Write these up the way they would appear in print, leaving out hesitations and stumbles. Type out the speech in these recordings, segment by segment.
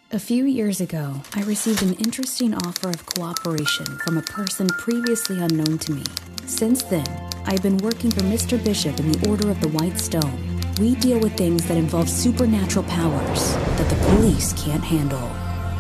A few years ago, I received an interesting offer of cooperation from a person previously unknown to me. Since then, I've been working for Mr. Bishop in the Order of the White Stone. We deal with things that involve supernatural powers that the police can't handle.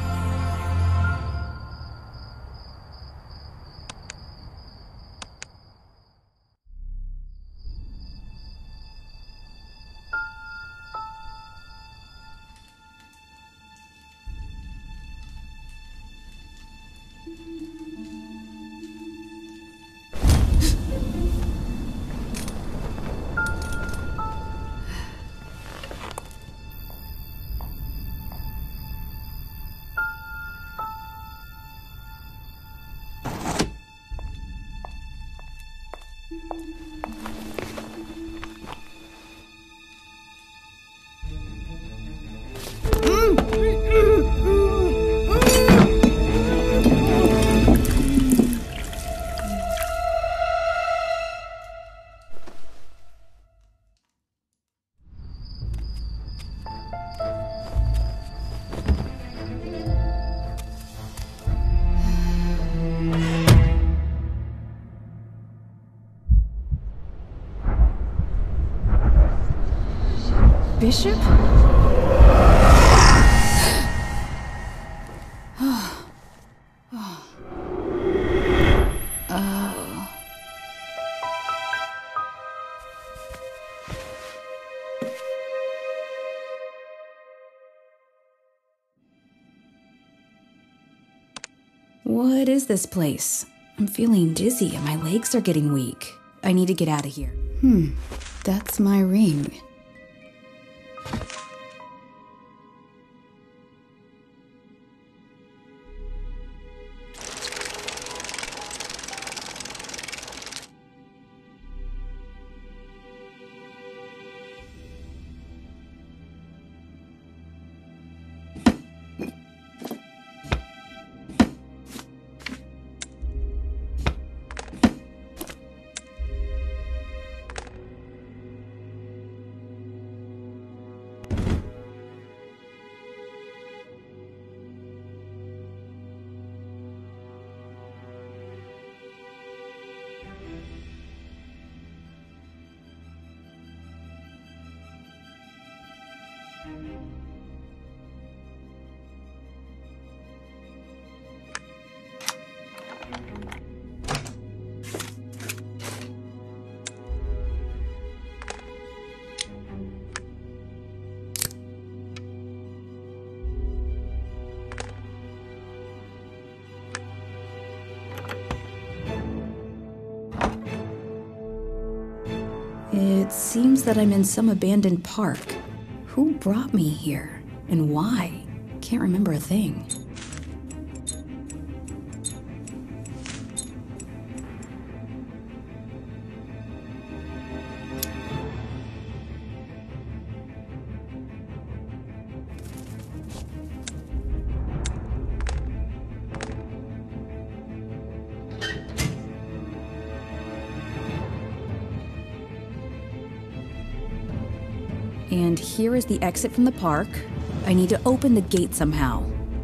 Bishop? What is this place? I'm feeling dizzy and my legs are getting weak. I need to get out of here. That's my ring. It seems that I'm in some abandoned park. Who brought me here? And why? Can't remember a thing. And here is the exit from the park. I need to open the gate somehow.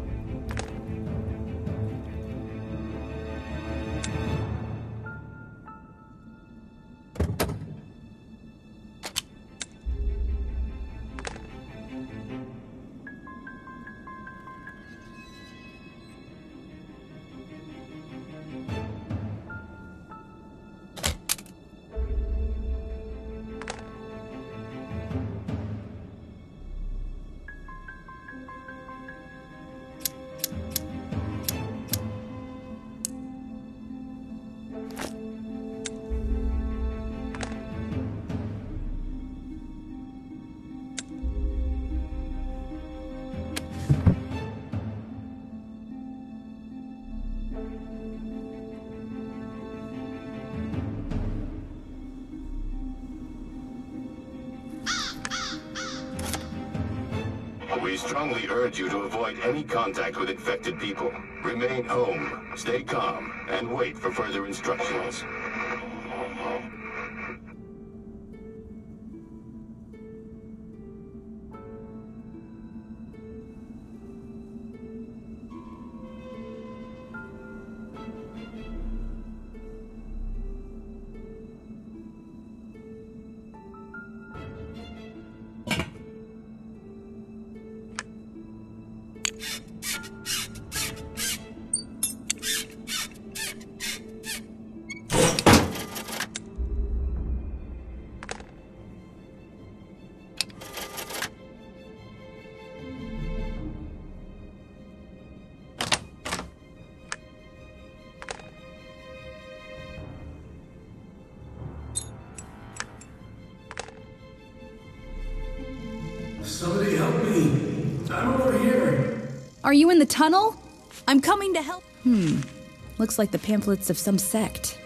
We strongly urge you to avoid any contact with infected people. Remain home, stay calm, and wait for further instructions. Are you in the tunnel? I'm coming to help. Looks like the pamphlets of some sect.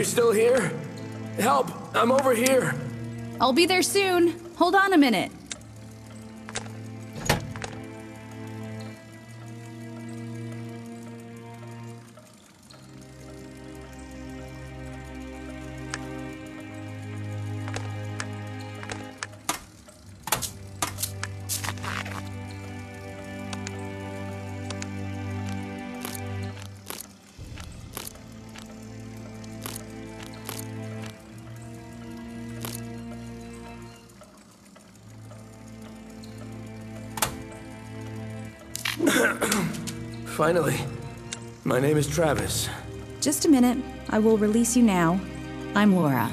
you're still here? Help! I'm over here! I'll be there soon. Hold on a minute. Finally. My name is Travis. Just a minute. I will release you now. I'm Laura.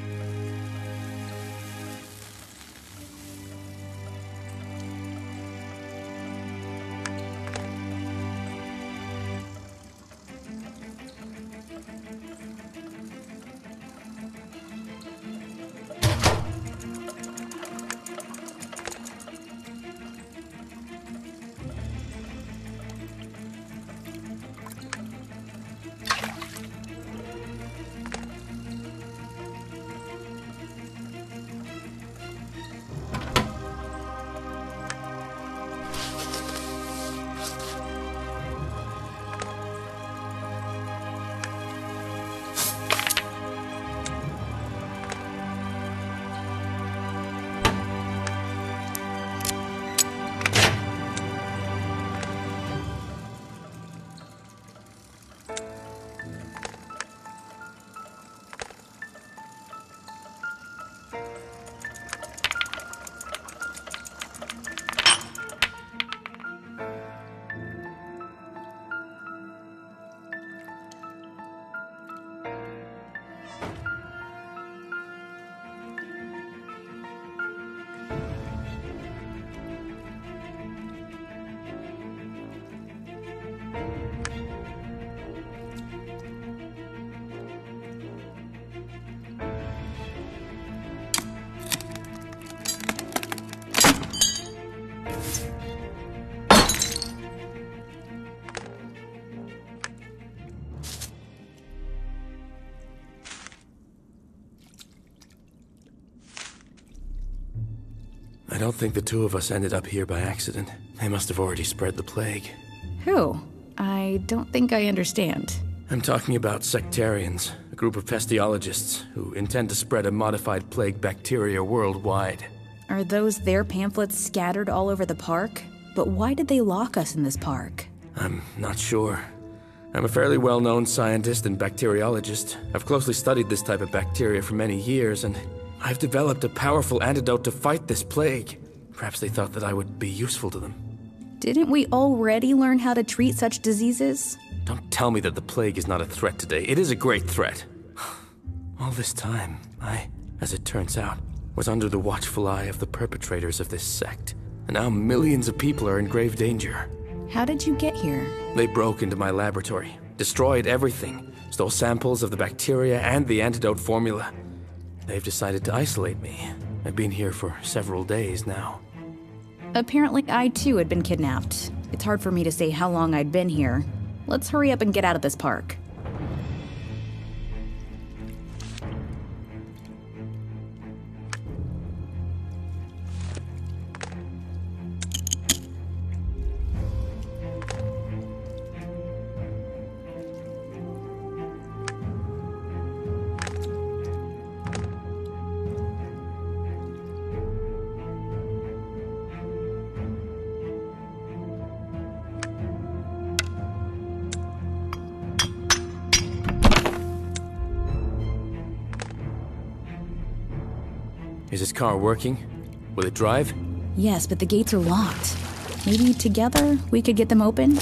I don't think the two of us ended up here by accident. They must have already spread the plague. Who? I don't think I understand. I'm talking about sectarians, a group of pestiologists who intend to spread a modified plague bacteria worldwide. Are those their pamphlets scattered all over the park? But why did they lock us in this park? I'm not sure. I'm a fairly well-known scientist and bacteriologist. I've closely studied this type of bacteria for many years, and I've developed a powerful antidote to fight this plague. Perhaps they thought that I would be useful to them. Didn't we already learn how to treat such diseases? Don't tell me that the plague is not a threat today. It is a great threat. All this time, I, as it turns out, was under the watchful eye of the perpetrators of this sect. And now millions of people are in grave danger. How did you get here? They broke into my laboratory, destroyed everything, stole samples of the bacteria and the antidote formula. They've decided to isolate me. I've been here for several days now. Apparently I too had been kidnapped. It's hard for me to say how long I'd been here. Let's hurry up and get out of this park. Is this car working? Will it drive? Yes, but the gates are locked. Maybe together we could get them open?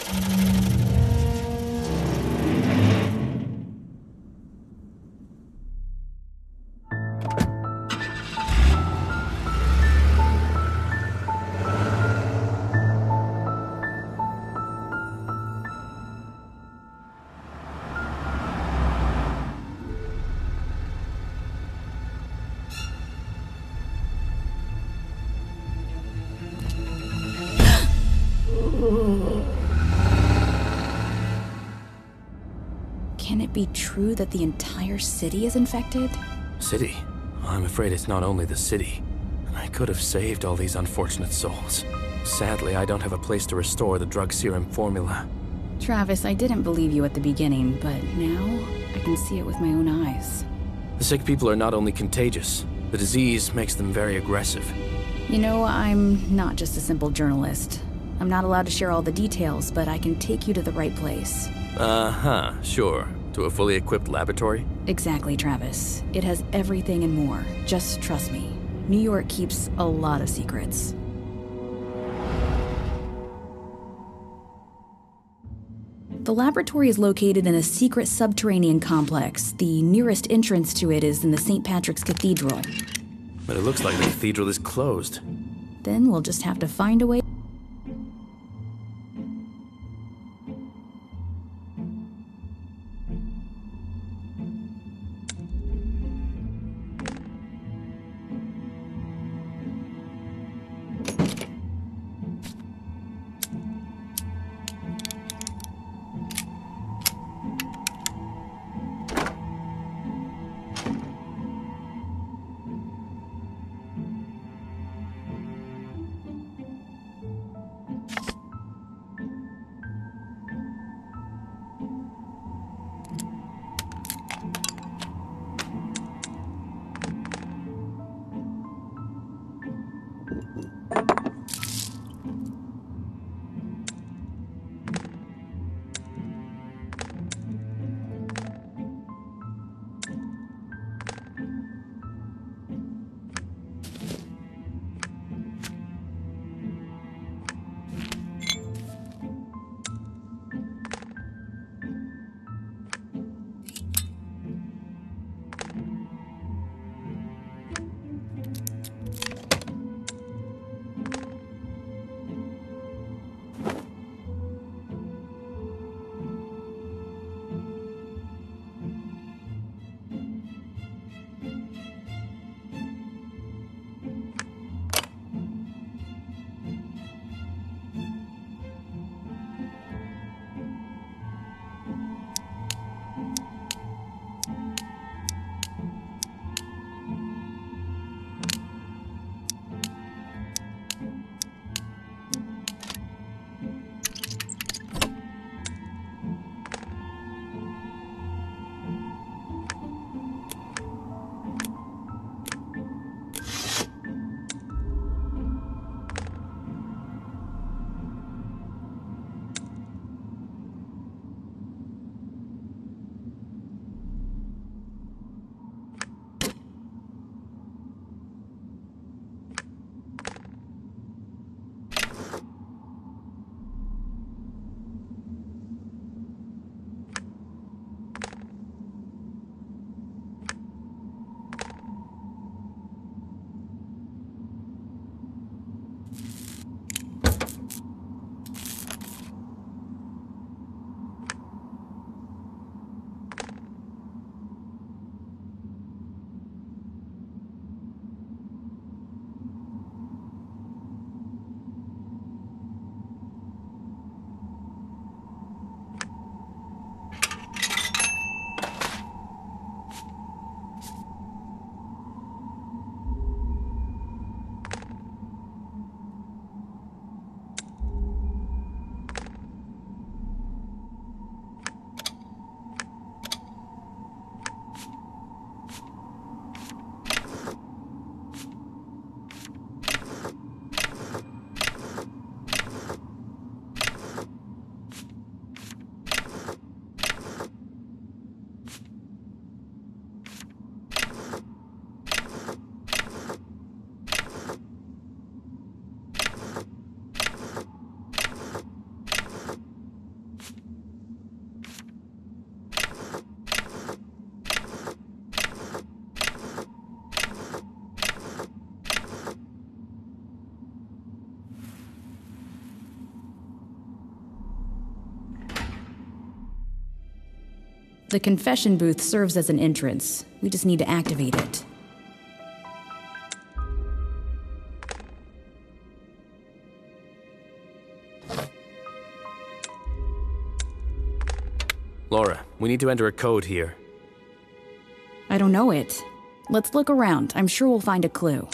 Can it be true that the entire city is infected? City? I'm afraid it's not only the city. I could have saved all these unfortunate souls. Sadly, I don't have a place to restore the drug serum formula. Travis, I didn't believe you at the beginning, but now I can see it with my own eyes. The sick people are not only contagious, the disease makes them very aggressive. You know, I'm not just a simple journalist. I'm not allowed to share all the details, but I can take you to the right place. Uh-huh, sure. To a fully equipped laboratory? Exactly, Travis. It has everything and more. Just trust me. New York keeps a lot of secrets. The laboratory is located in a secret subterranean complex. The nearest entrance to it is in the St. Patrick's Cathedral. But it looks like the cathedral is closed. Then we'll just have to find a way. The confession booth serves as an entrance. We just need to activate it. Laura, we need to enter a code here. I don't know it. Let's look around. I'm sure we'll find a clue.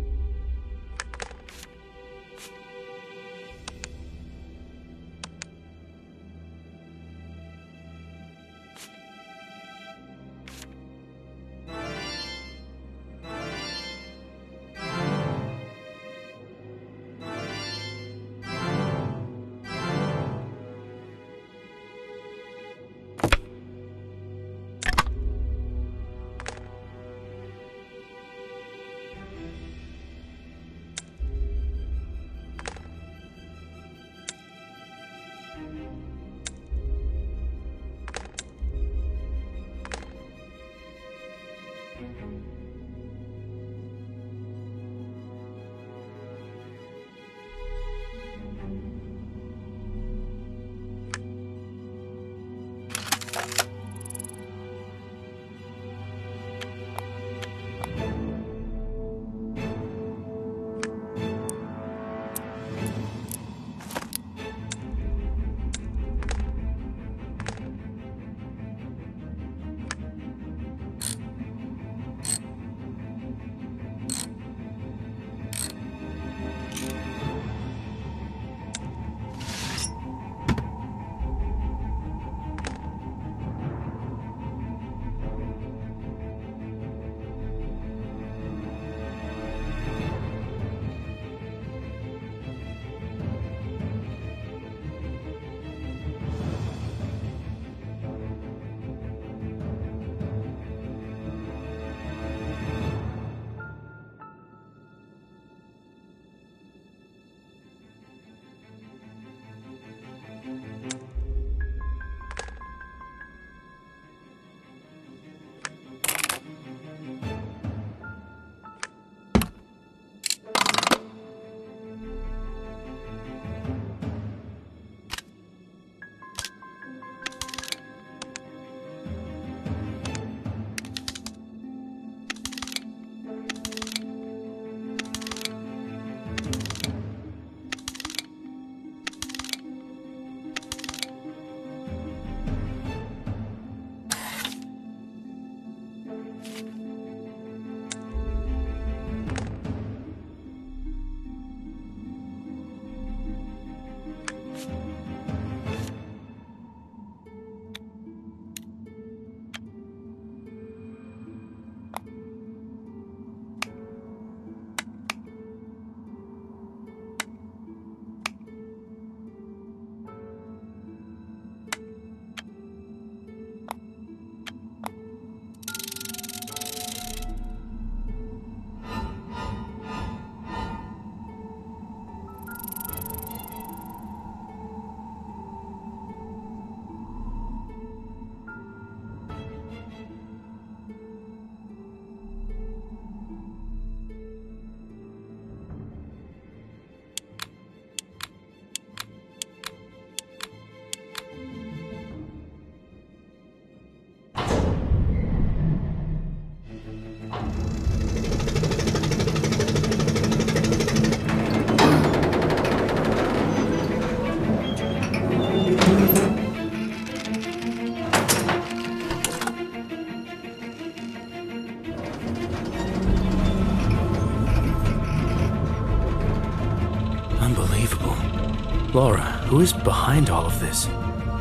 Laura, who is behind all of this?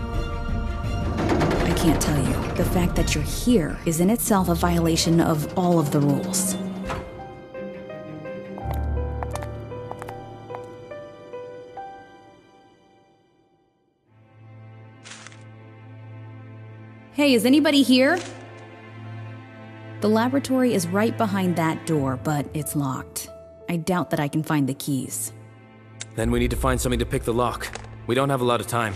I can't tell you. The fact that you're here is in itself a violation of all of the rules. Hey, is anybody here? The laboratory is right behind that door, but it's locked. I doubt that I can find the keys. Then we need to find something to pick the lock. We don't have a lot of time.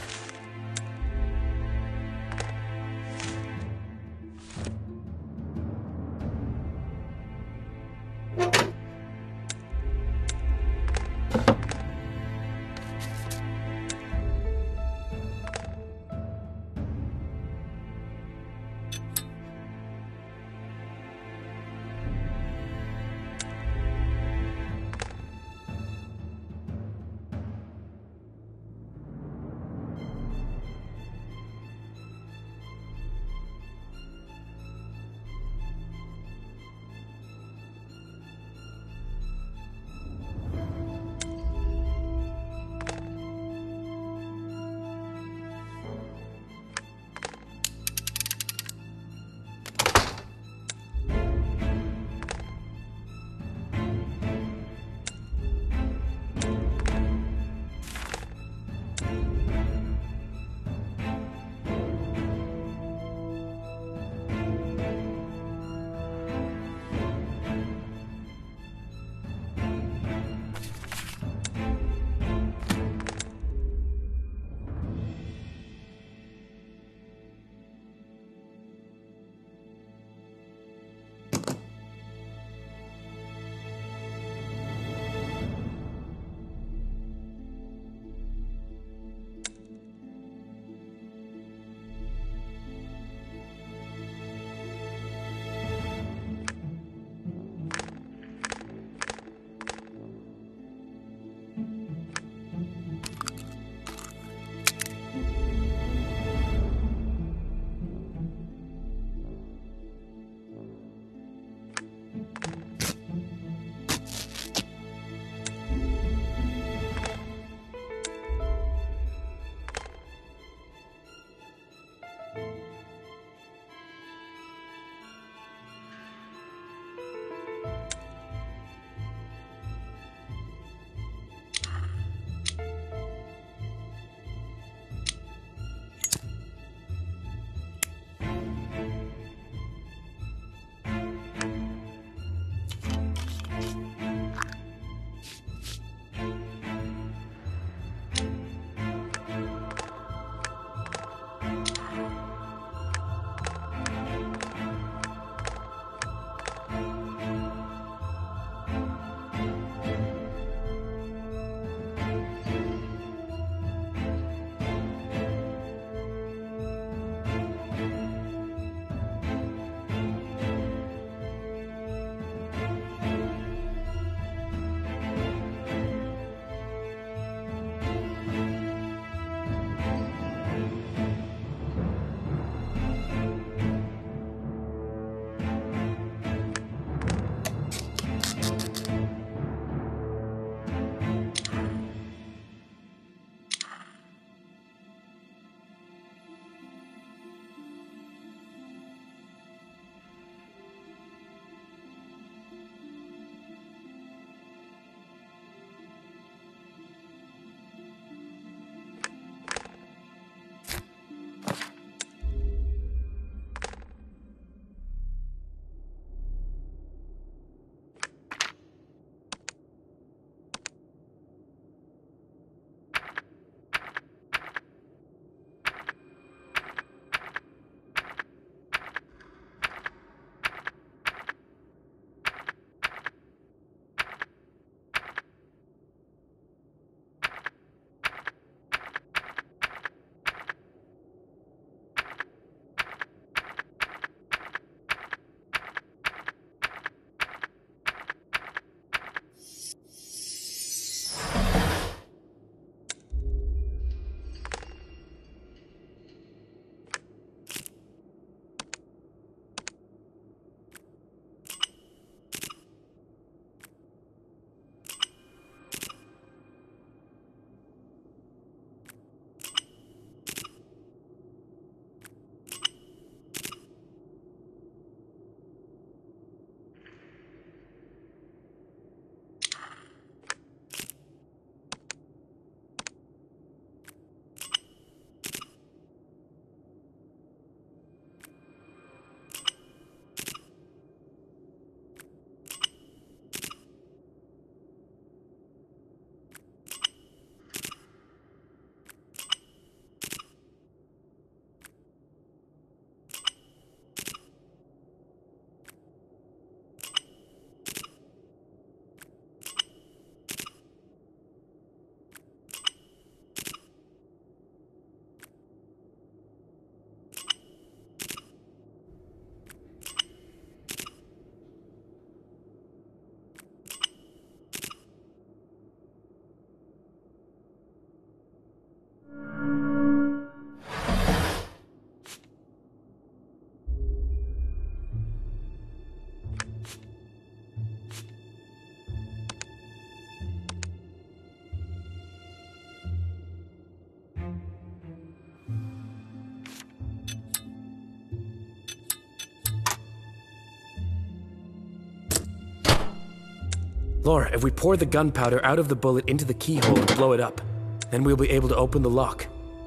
Laura, if we pour the gunpowder out of the bullet into the keyhole and blow it up, then we'll be able to open the lock.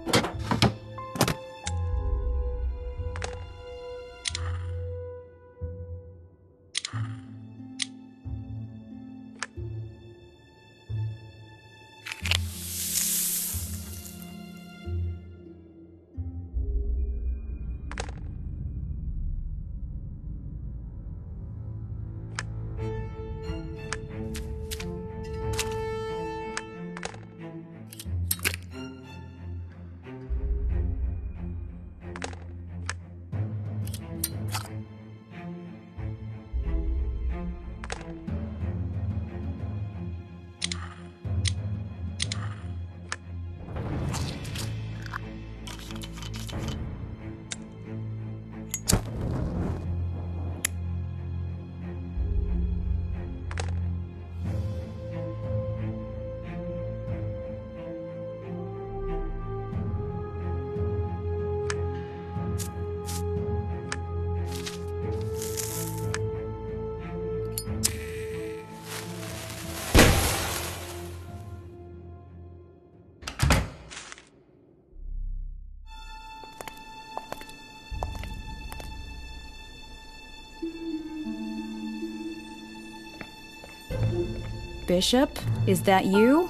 Bishop, is that you?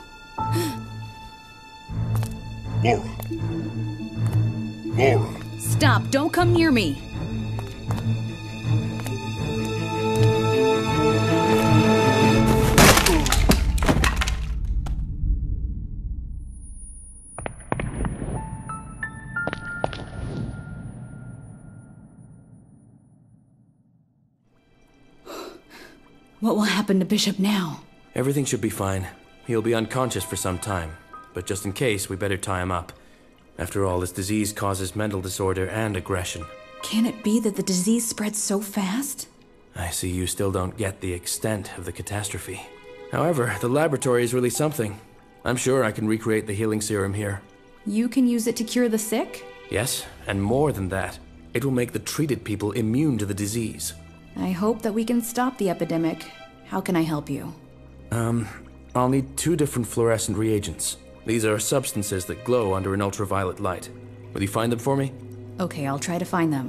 Laura. Laura. Stop, don't come near me. What will happen to Bishop now? Everything should be fine. He'll be unconscious for some time, but just in case, we better tie him up. After all, this disease causes mental disorder and aggression. Can it be that the disease spreads so fast? I see you still don't get the extent of the catastrophe. However, the laboratory is really something. I'm sure I can recreate the healing serum here. You can use it to cure the sick? Yes, and more than that. It will make the treated people immune to the disease. I hope that we can stop the epidemic. How can I help you? I'll need 2 different fluorescent reagents. These are substances that glow under an ultraviolet light. Will you find them for me? Okay, I'll try to find them.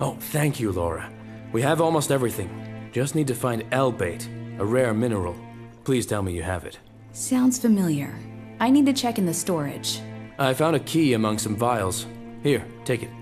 Oh, thank you, Laura. We have almost everything. Just need to find L-bait, a rare mineral. Please tell me you have it. Sounds familiar. I need to check in the storage. I found a key among some vials. Here, take it.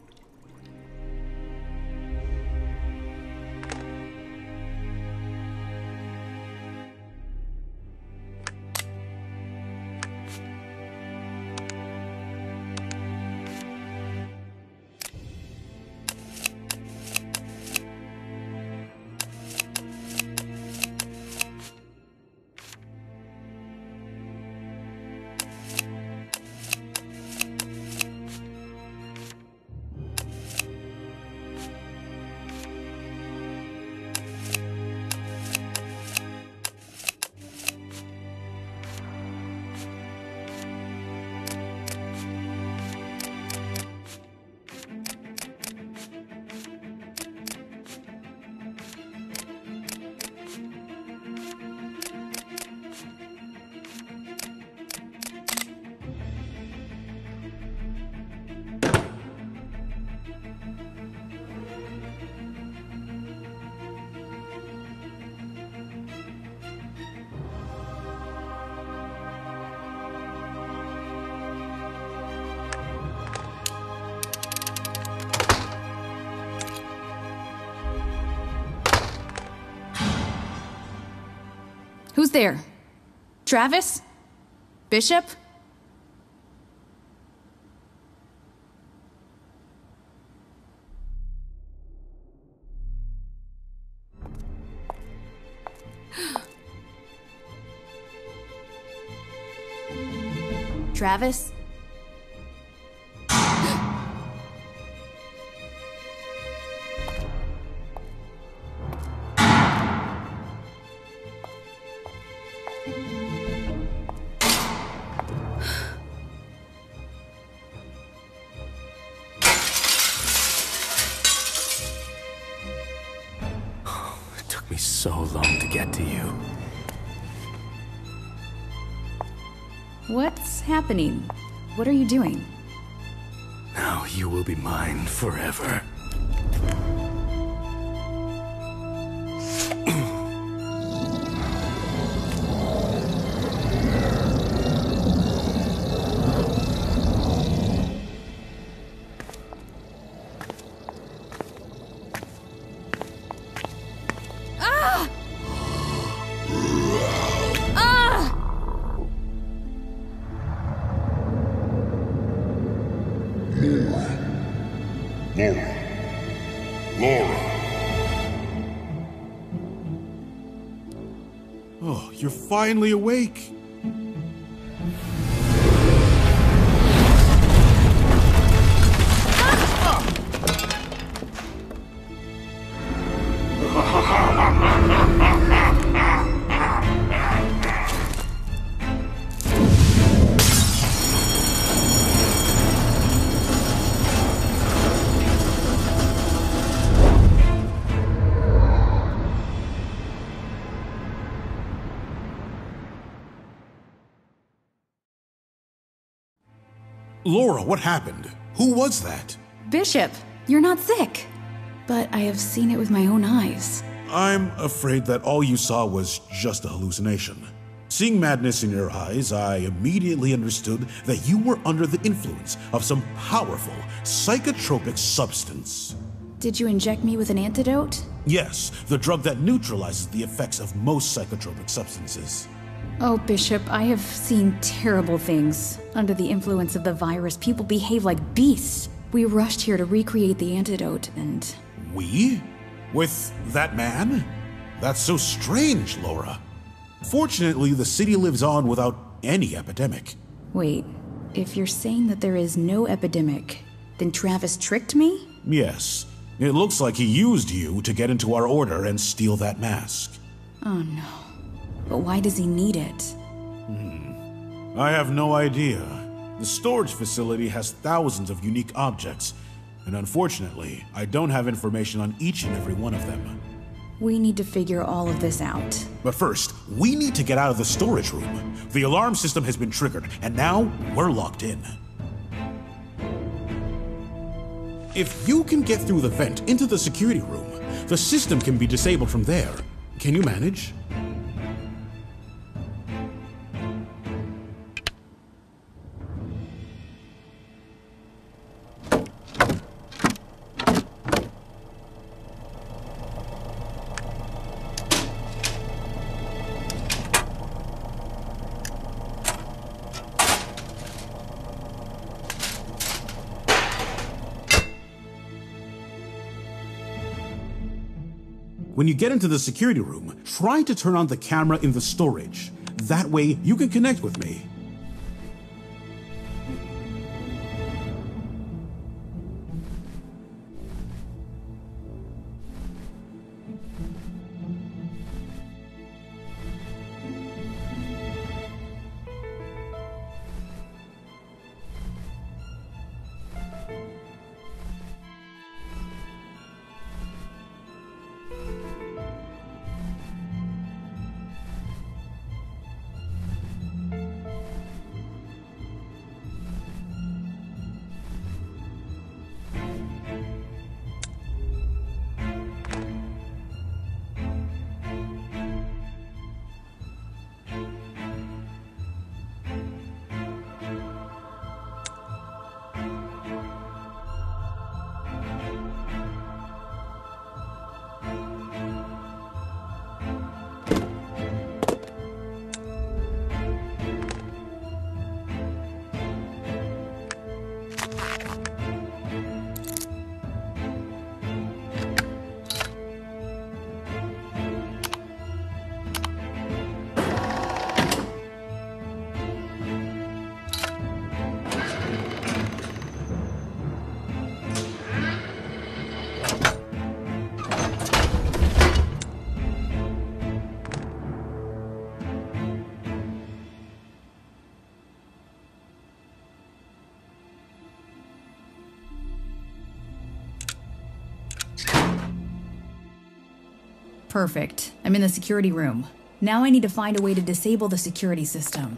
Who's there? Travis? Bishop? Travis? It took me so long to get to you. What's happening? What are you doing? Now you will be mine forever. Laura. Oh, you're finally awake. Laura, what happened? Who was that? Bishop, you're not sick. But I have seen it with my own eyes. I'm afraid that all you saw was just a hallucination. Seeing madness in your eyes, I immediately understood that you were under the influence of some powerful psychotropic substance. Did you inject me with an antidote? Yes, the drug that neutralizes the effects of most psychotropic substances. Oh, Bishop, I have seen terrible things. Under the influence of the virus, people behave like beasts. We rushed here to recreate the antidote, and... We? With that man? That's so strange, Laura. Fortunately, the city lives on without any epidemic. Wait, if you're saying that there is no epidemic, then Travis tricked me? Yes. It looks like he used you to get into our order and steal that mask. Oh no. But why does he need it? I have no idea. The storage facility has thousands of unique objects, and unfortunately, I don't have information on each and every one of them. We need to figure all of this out. But first, we need to get out of the storage room. The alarm system has been triggered, and now we're locked in. If you can get through the vent into the security room, the system can be disabled from there. Can you manage? When you get into the security room, try to turn on the camera in the storage. That way, you can connect with me. Perfect. I'm in the security room. Now I need to find a way to disable the security system.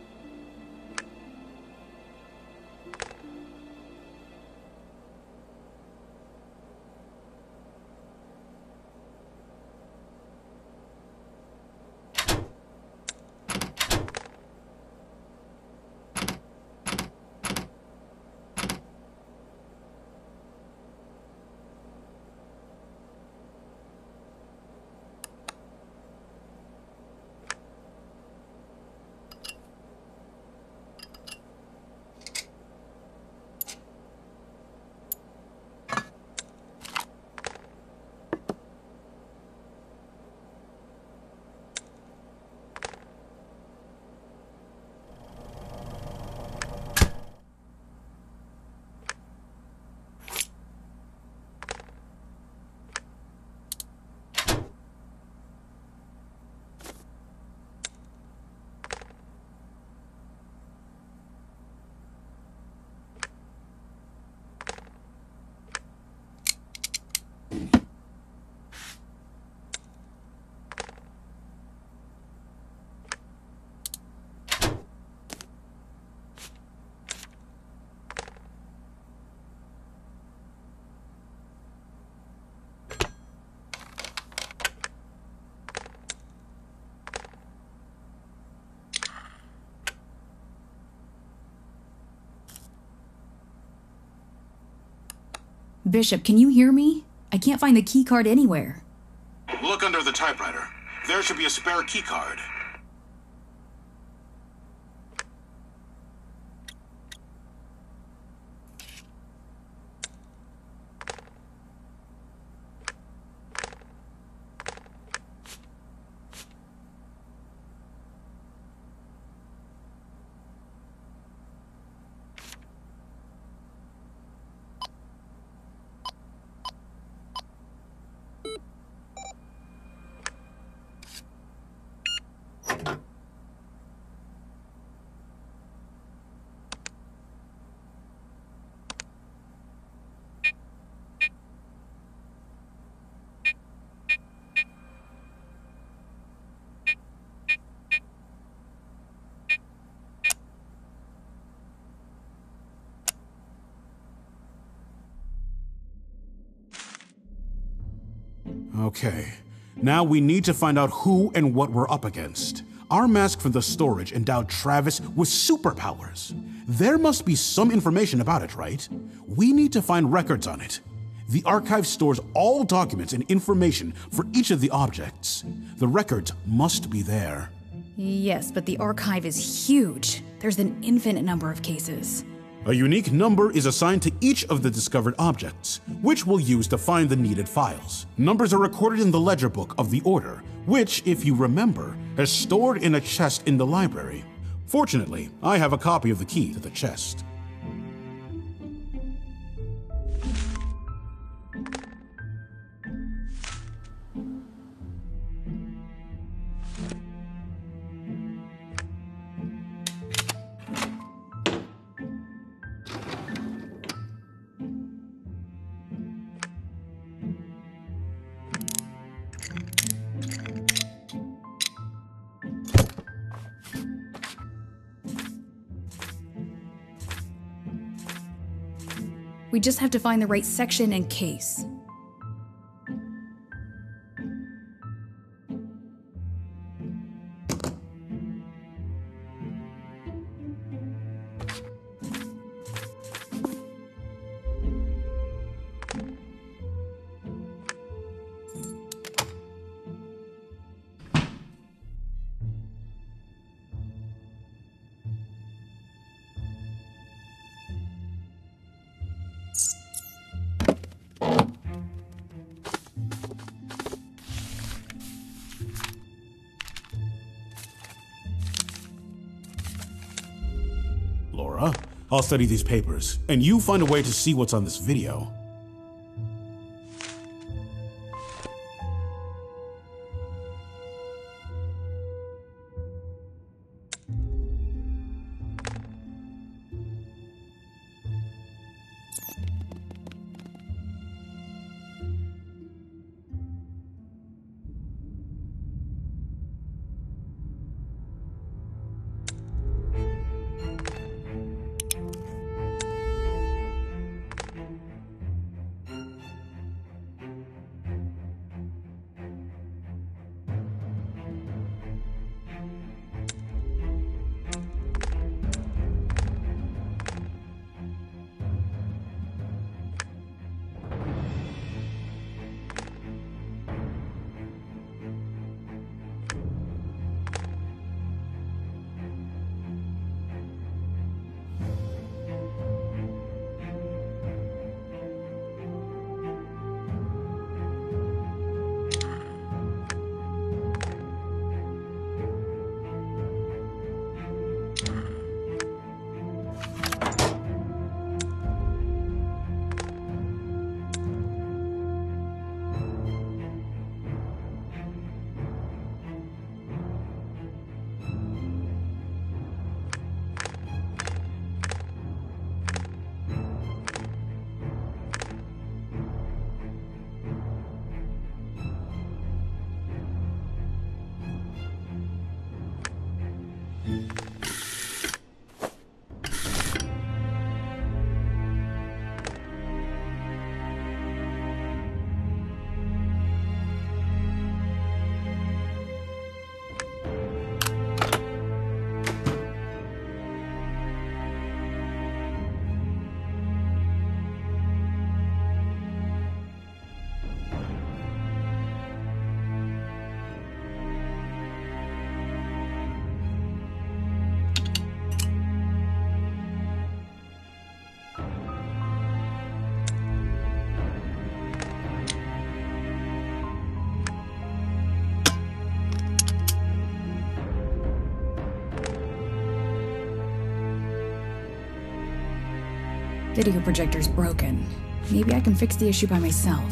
Bishop, can you hear me? I can't find the keycard anywhere. Look under the typewriter. There should be a spare keycard. Okay. Now we need to find out who and what we're up against. Our mask from the storage endowed Travis with superpowers. There must be some information about it, right? We need to find records on it. The archive stores all documents and information for each of the objects. The records must be there. Yes, but the archive is huge. There's an infinite number of cases. A unique number is assigned to each of the discovered objects, which we'll use to find the needed files. Numbers are recorded in the ledger book of the Order, which, if you remember, is stored in a chest in the library. Fortunately, I have a copy of the key to the chest. We just have to find the right section and case. Laura, I'll study these papers, and you find a way to see what's on this video. Video projector's broken. Maybe I can fix the issue by myself.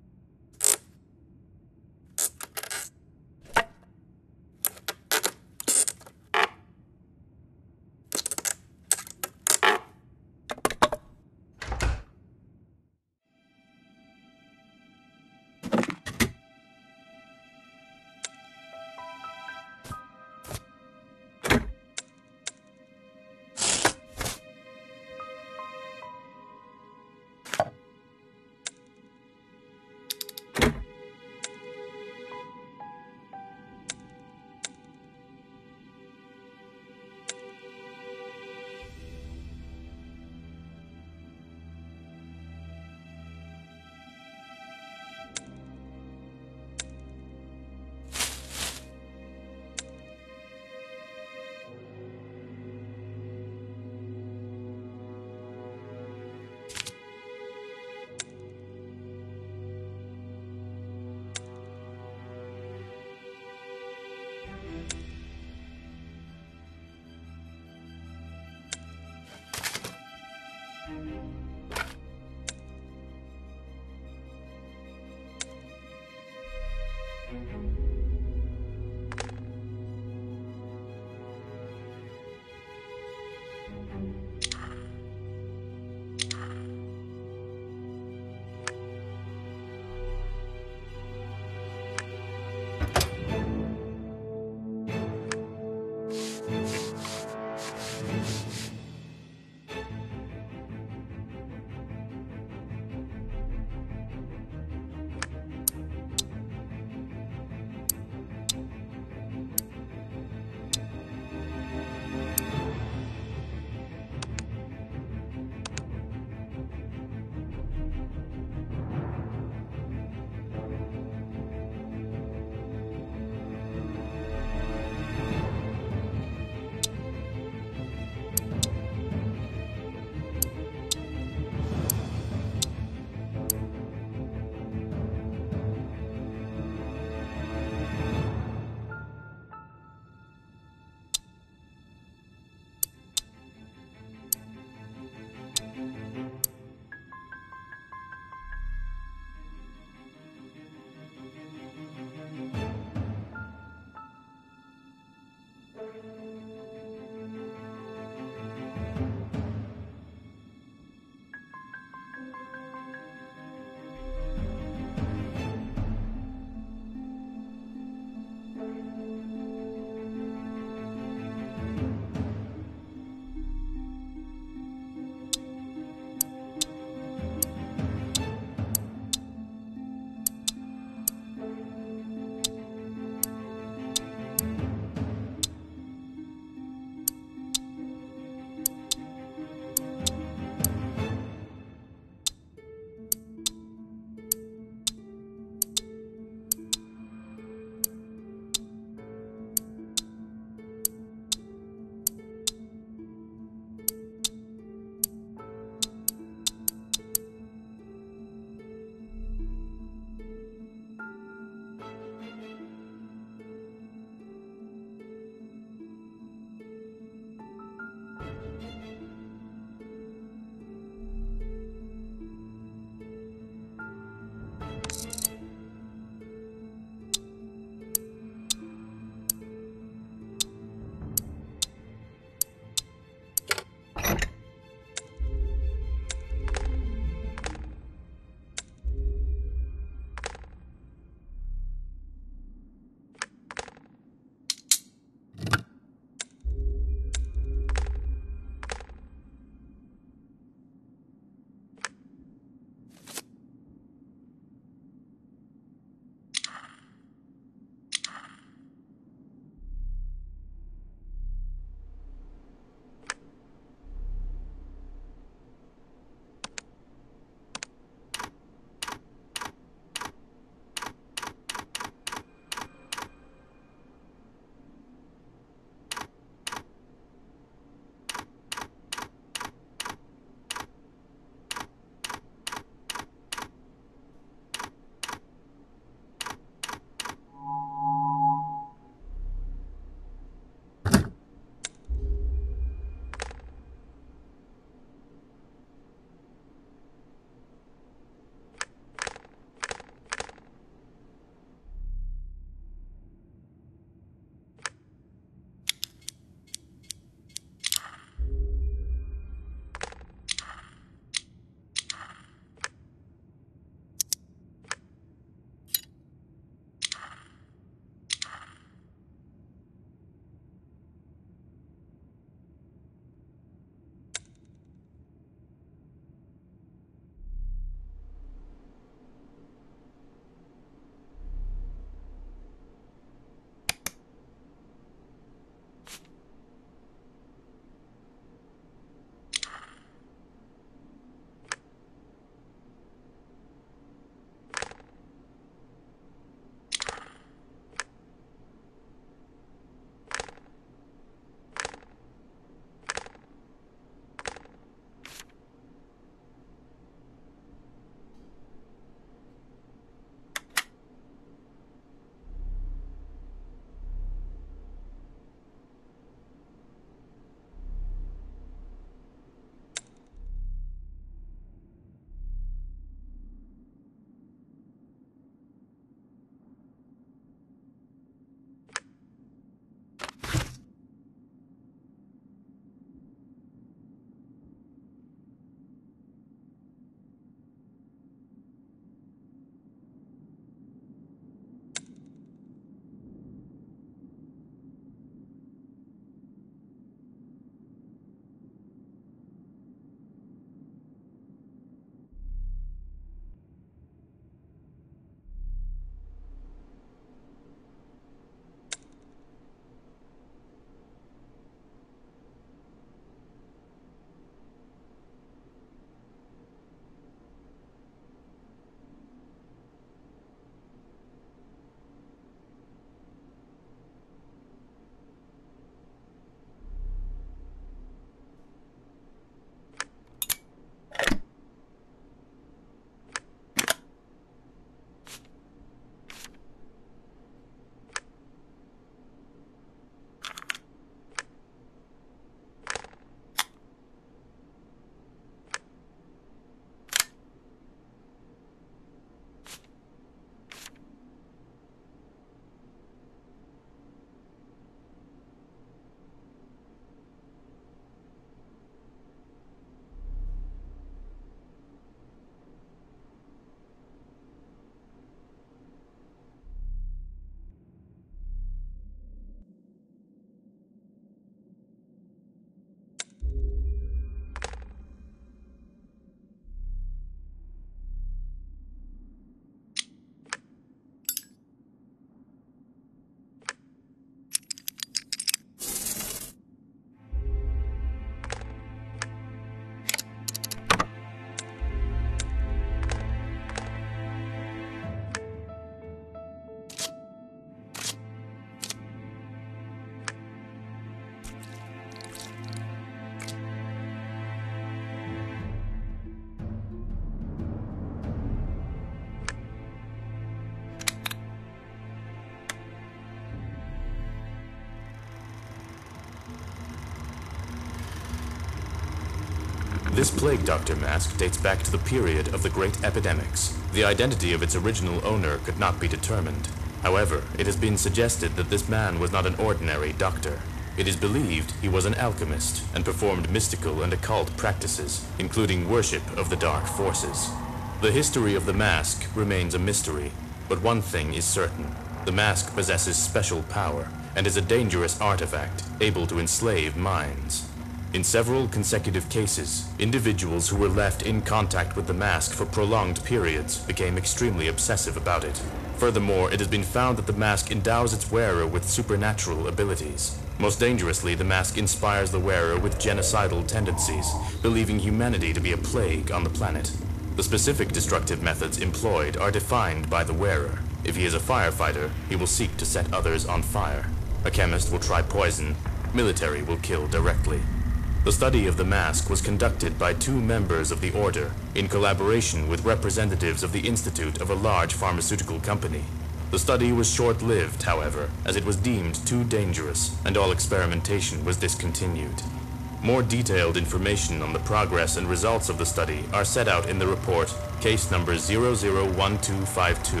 This plague doctor mask dates back to the period of the Great Epidemics. The identity of its original owner could not be determined. However, it has been suggested that this man was not an ordinary doctor. It is believed he was an alchemist and performed mystical and occult practices, including worship of the dark forces. The history of the mask remains a mystery, but one thing is certain. The mask possesses special power and is a dangerous artifact able to enslave minds. In several consecutive cases, individuals who were left in contact with the mask for prolonged periods became extremely obsessive about it. Furthermore, it has been found that the mask endows its wearer with supernatural abilities. Most dangerously, the mask inspires the wearer with genocidal tendencies, believing humanity to be a plague on the planet. The specific destructive methods employed are defined by the wearer. If he is a firefighter, he will seek to set others on fire. A chemist will try poison. Military will kill directly. The study of the mask was conducted by 2 members of the Order in collaboration with representatives of the Institute of a large pharmaceutical company. The study was short-lived, however, as it was deemed too dangerous and all experimentation was discontinued. More detailed information on the progress and results of the study are set out in the report, case number 001252.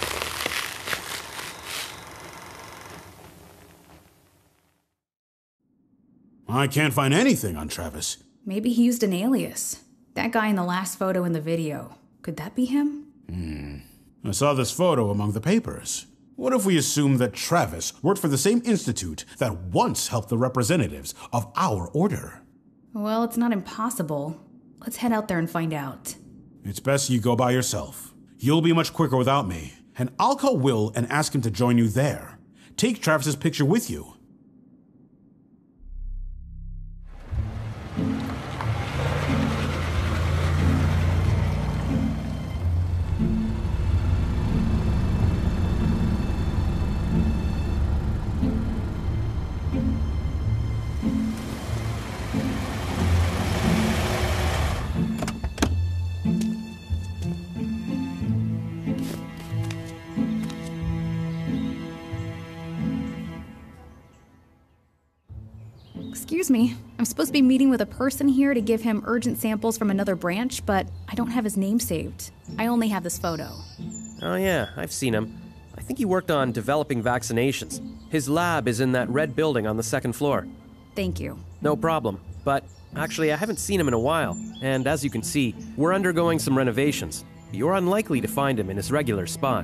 I can't find anything on Travis. Maybe he used an alias. That guy in the last photo in the video. Could that be him? I saw this photo among the papers. What if we assume that Travis worked for the same institute that once helped the representatives of our order? Well, it's not impossible. Let's head out there and find out. It's best you go by yourself. You'll be much quicker without me, and I'll call Will and ask him to join you there. Take Travis's picture with you. Excuse me, I'm supposed to be meeting with a person here to give him urgent samples from another branch, but I don't have his name saved. I only have this photo. Oh yeah, I've seen him. I think he worked on developing vaccinations. His lab is in that red building on the 2nd floor. Thank you. No problem. But actually, I haven't seen him in a while, and as you can see, we're undergoing some renovations. You're unlikely to find him in his regular spot.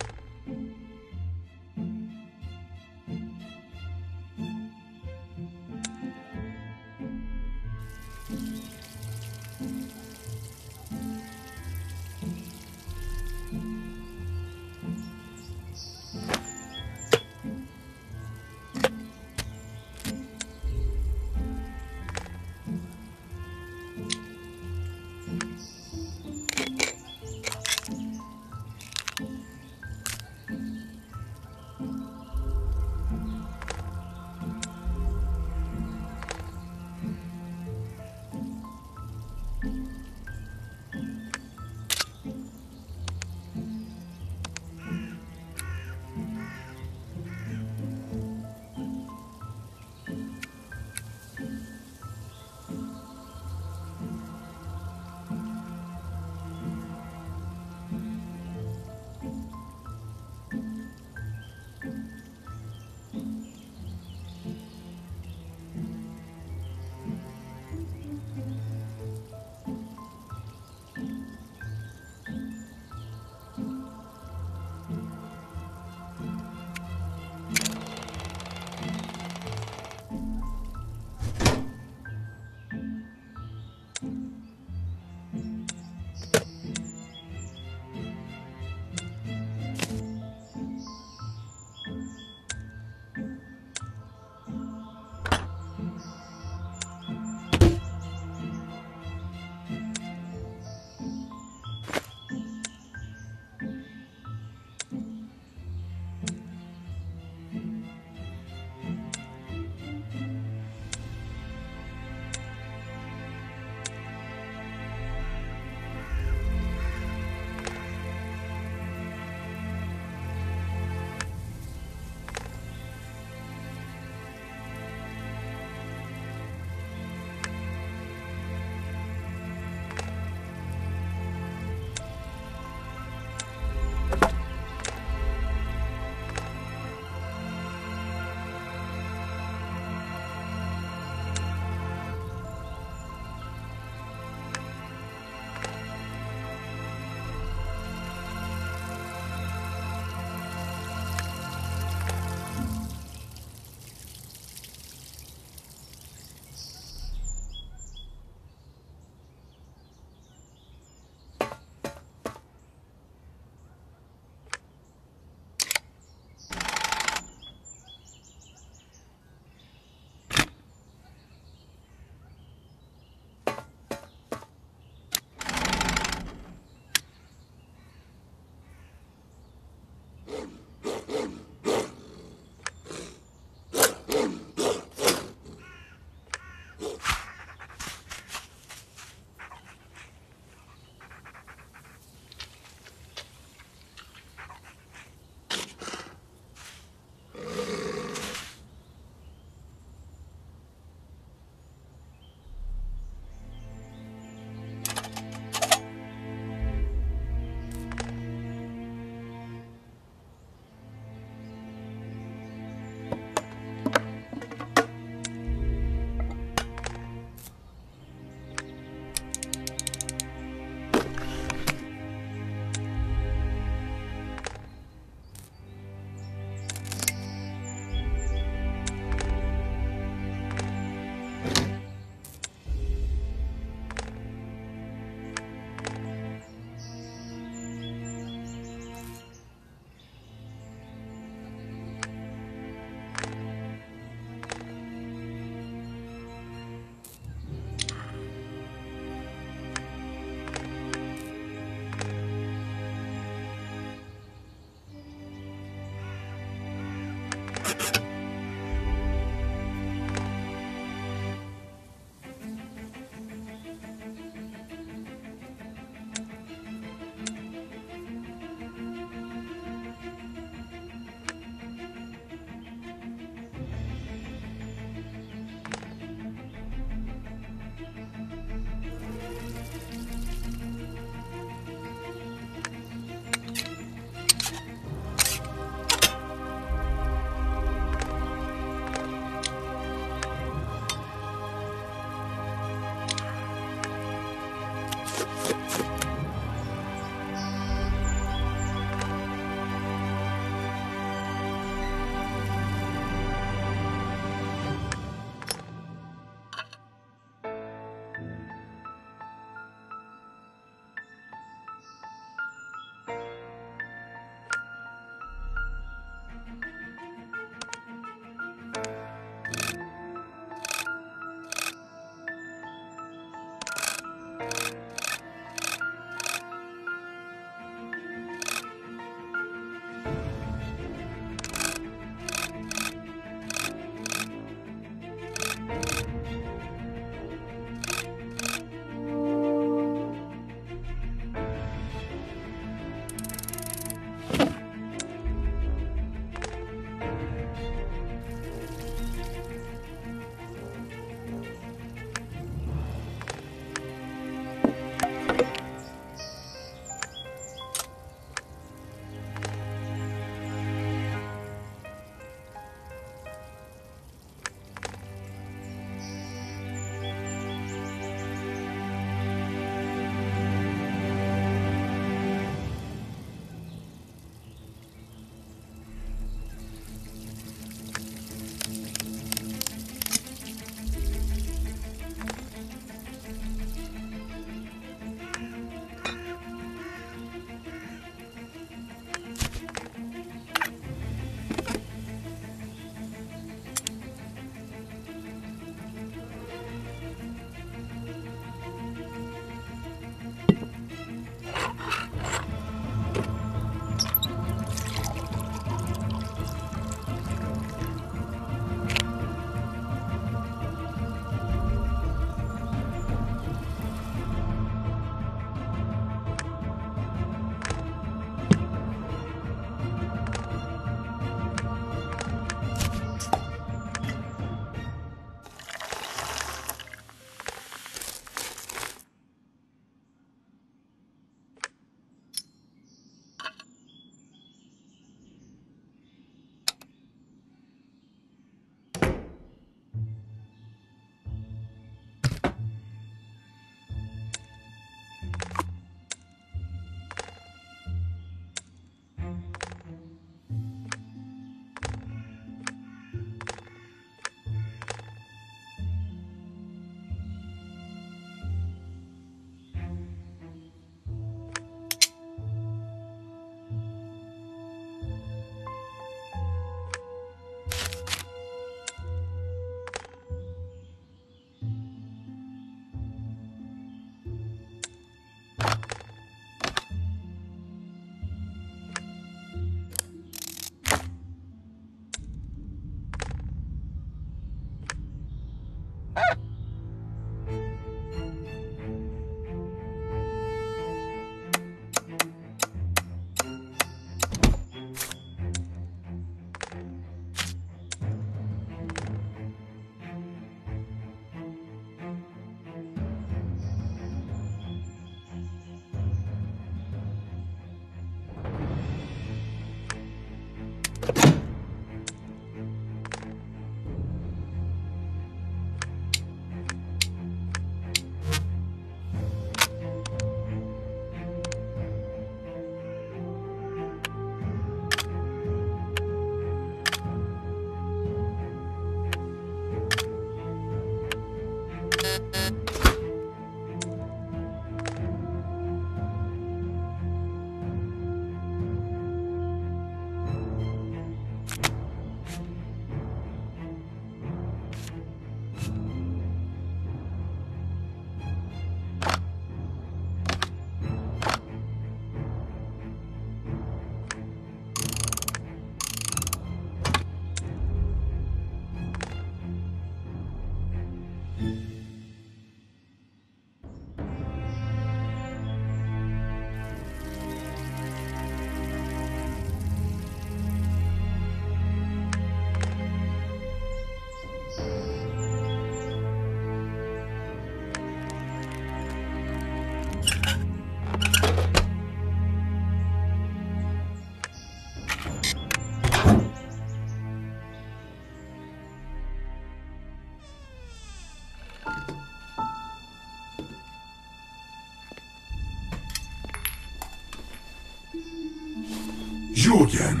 You again.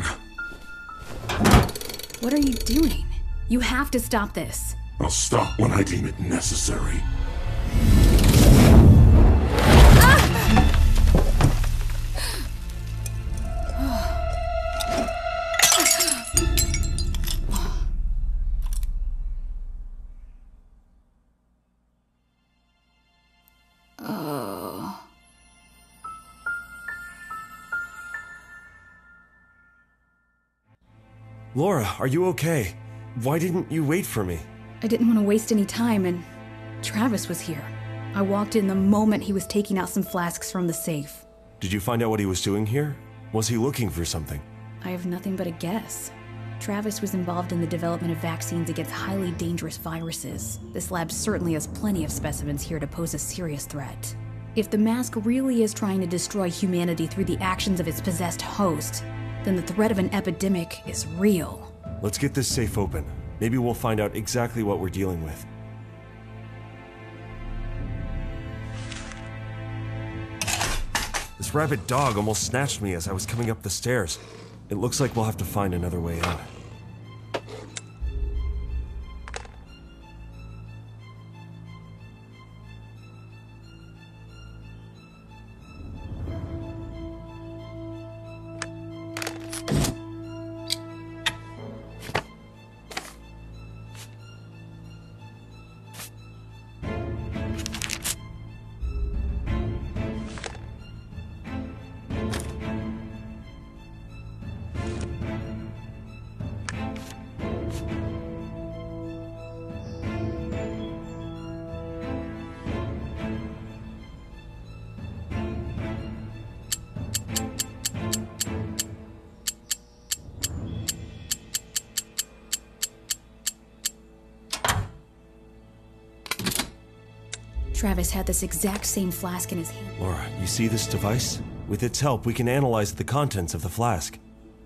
What are you doing? You have to stop this. I'll stop when I deem it necessary. Laura, are you okay? Why didn't you wait for me? I didn't want to waste any time, and Travis was here. I walked in the moment he was taking out some flasks from the safe. Did you find out what he was doing here? Was he looking for something? I have nothing but a guess. Travis was involved in the development of vaccines against highly dangerous viruses. This lab certainly has plenty of specimens here to pose a serious threat. If the mask really is trying to destroy humanity through the actions of its possessed host, then the threat of an epidemic is real. Let's get this safe open. Maybe we'll find out exactly what we're dealing with. This rabid dog almost snatched me as I was coming up the stairs. It looks like we'll have to find another way out. Travis had this exact same flask in his hand. Laura, you see this device? With its help, we can analyze the contents of the flask.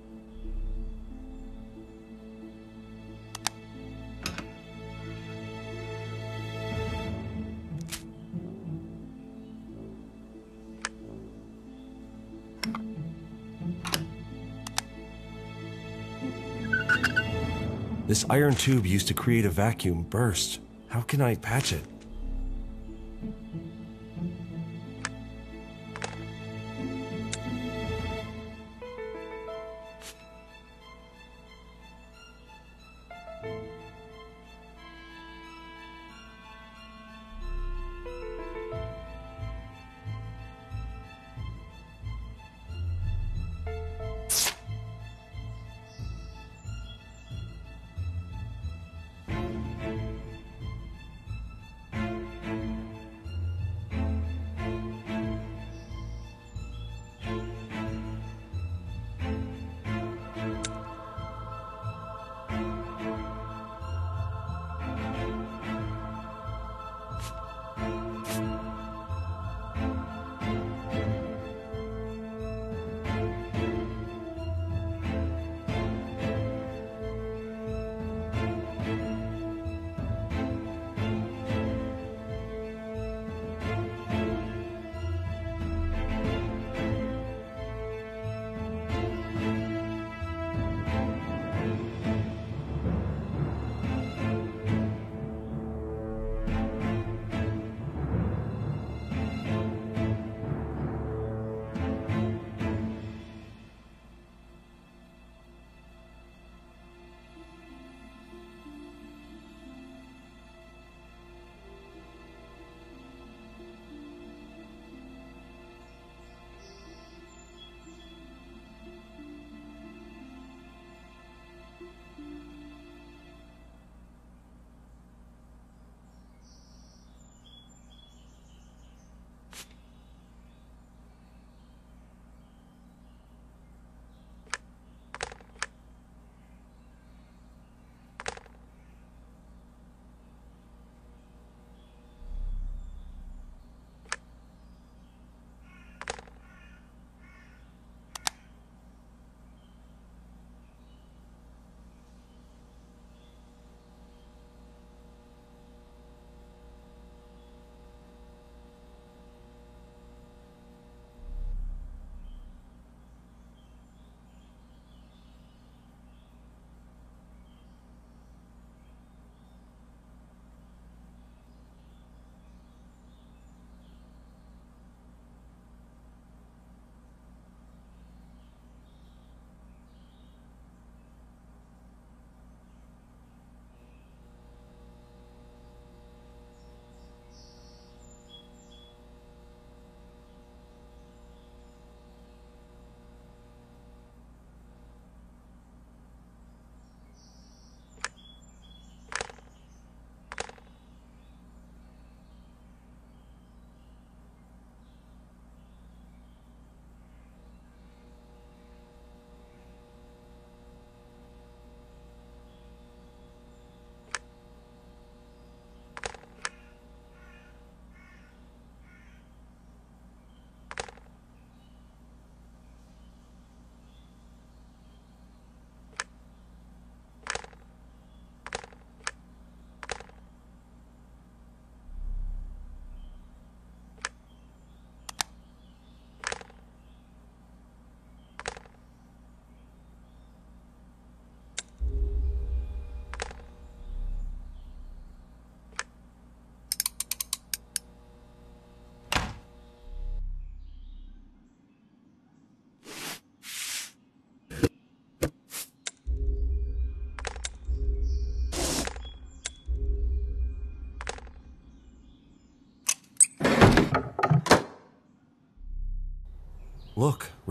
This iron tube used to create a vacuum burst. How can I patch it?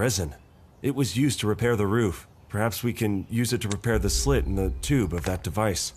Resin. It was used to repair the roof. Perhaps we can use it to repair the slit in the tube of that device.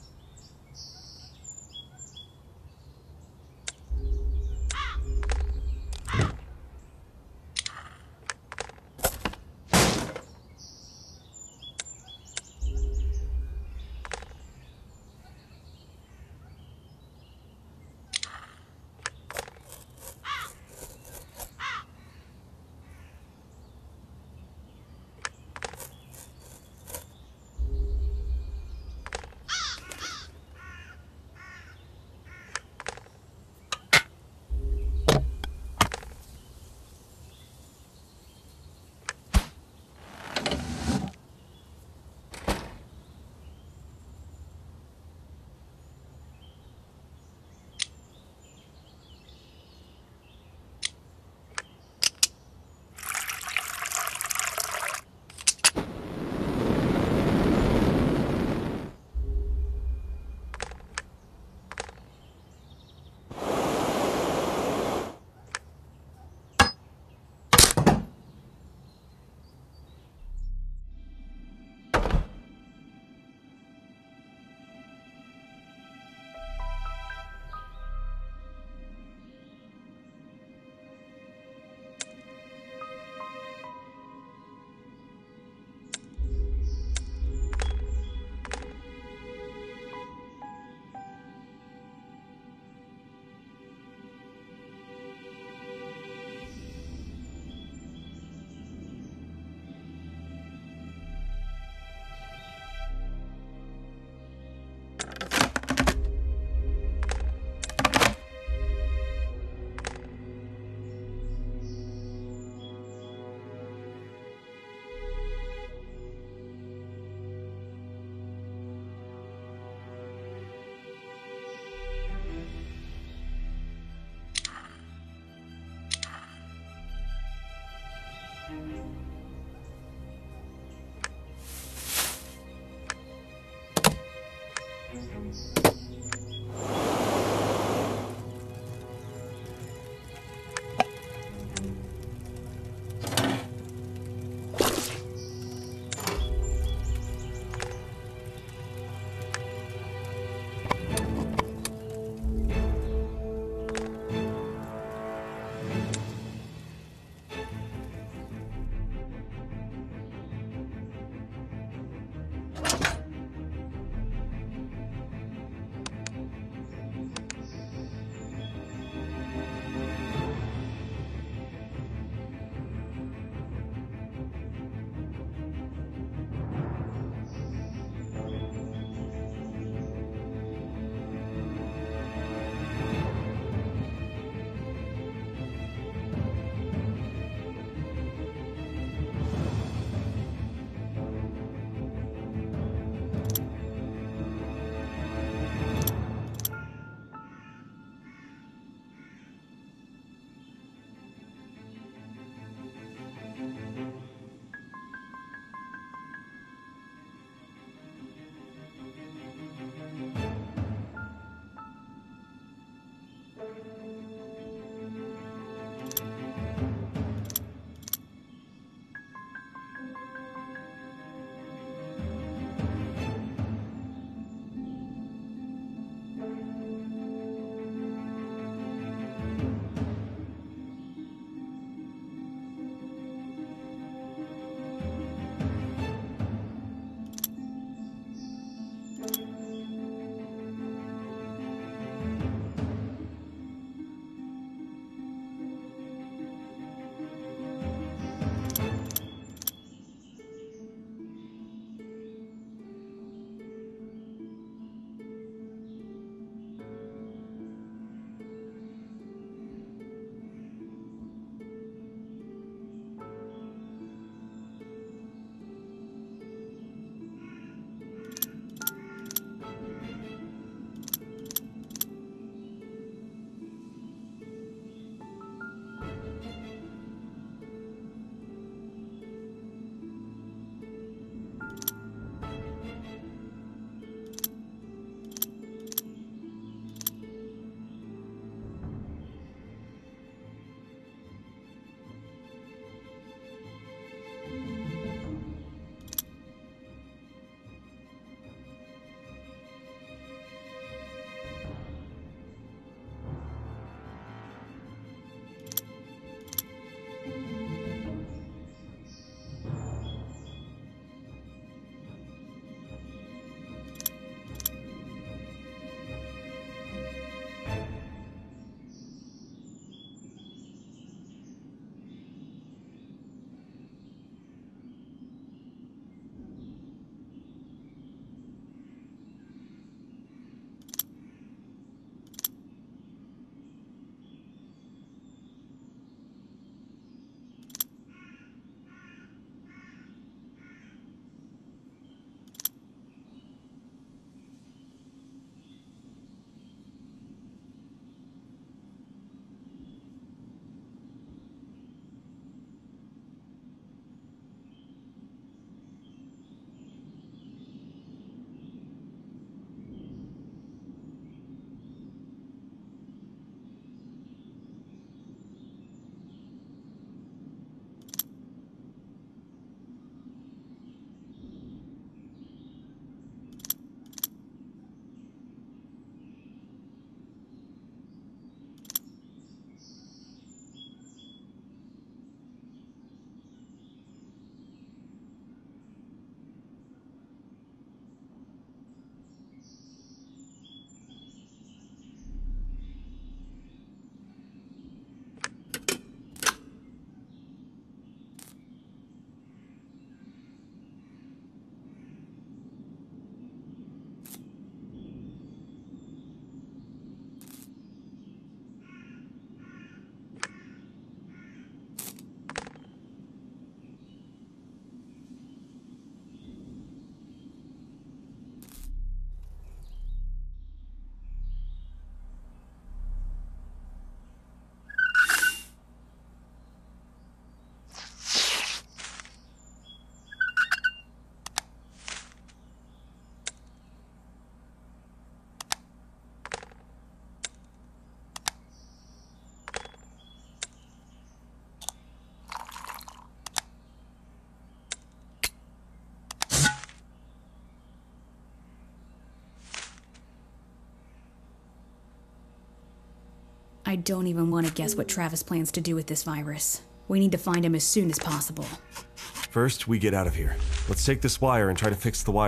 I don't even want to guess what Travis plans to do with this virus. We need to find him as soon as possible. First, we get out of here. Let's take this wire and try to fix the wire.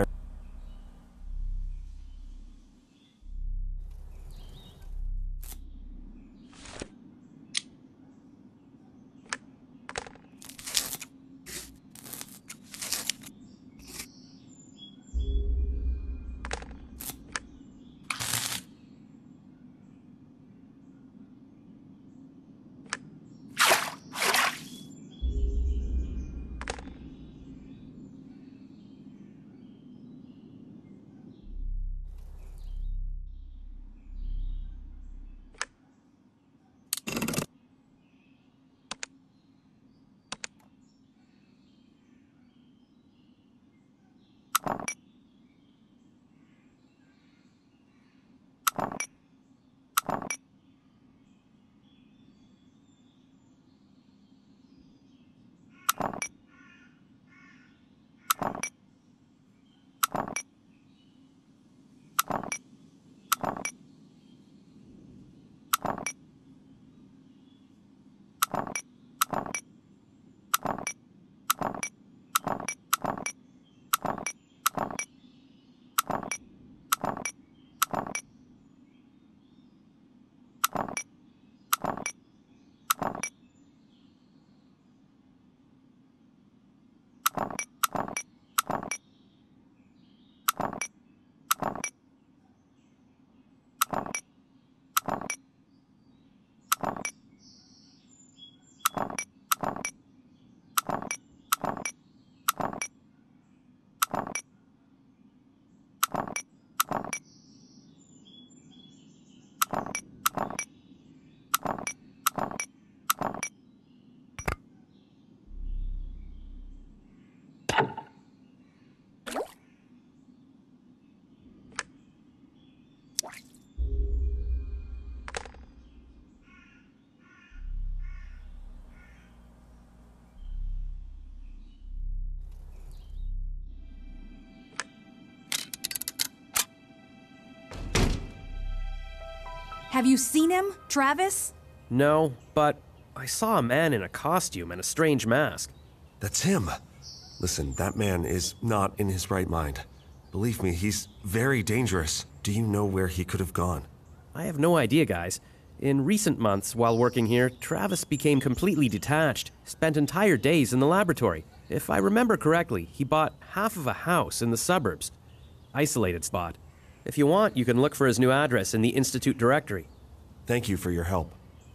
Have you seen him, Travis? No, but I saw a man in a costume and a strange mask. That's him. Listen, that man is not in his right mind. Believe me, he's very dangerous. Do you know where he could have gone? I have no idea, guys. In recent months, while working here, Travis became completely detached, spent entire days in the laboratory. If I remember correctly, he bought half of a house in the suburbs. Isolated spot. If you want, you can look for his new address in the Institute directory. Thank you for your help.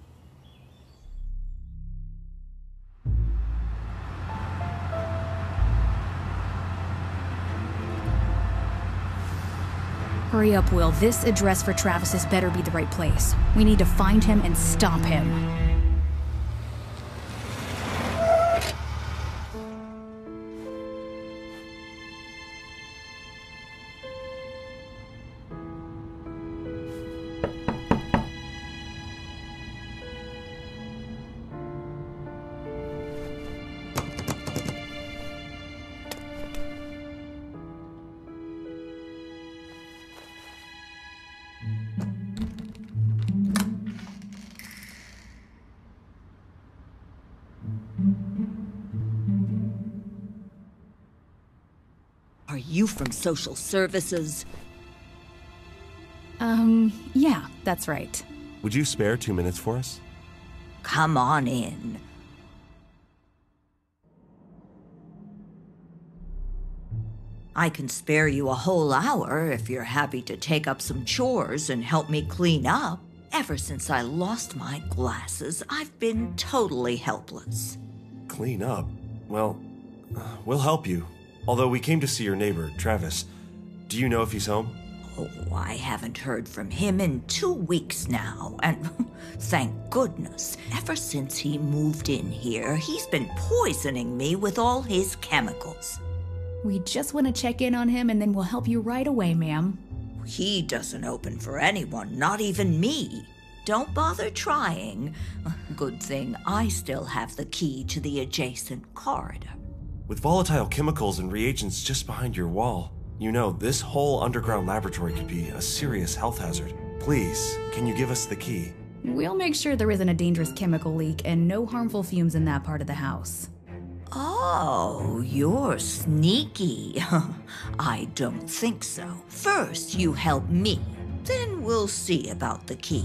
Hurry up, Will. This address for Travis's better be the right place. We need to find him and stop him. Are you from social services? Yeah, that's right. Would you spare 2 minutes for us? Come on in. I can spare you a whole hour if you're happy to take up some chores and help me clean up. Ever since I lost my glasses, I've been totally helpless. Clean up? Well, we'll help you. Although we came to see your neighbor, Travis. Do you know if he's home? Oh, I haven't heard from him in 2 weeks now, and thank goodness. Ever since he moved in here, he's been poisoning me with all his chemicals. We just want to check in on him and then we'll help you right away, ma'am. He doesn't open for anyone, not even me. Don't bother trying. Good thing I still have the key to the adjacent corridor. With volatile chemicals and reagents just behind your wall, you know, this whole underground laboratory could be a serious health hazard. Please, can you give us the key? We'll make sure there isn't a dangerous chemical leak and no harmful fumes in that part of the house. Oh, you're sneaky. I don't think so. First, you help me. Then we'll see about the key.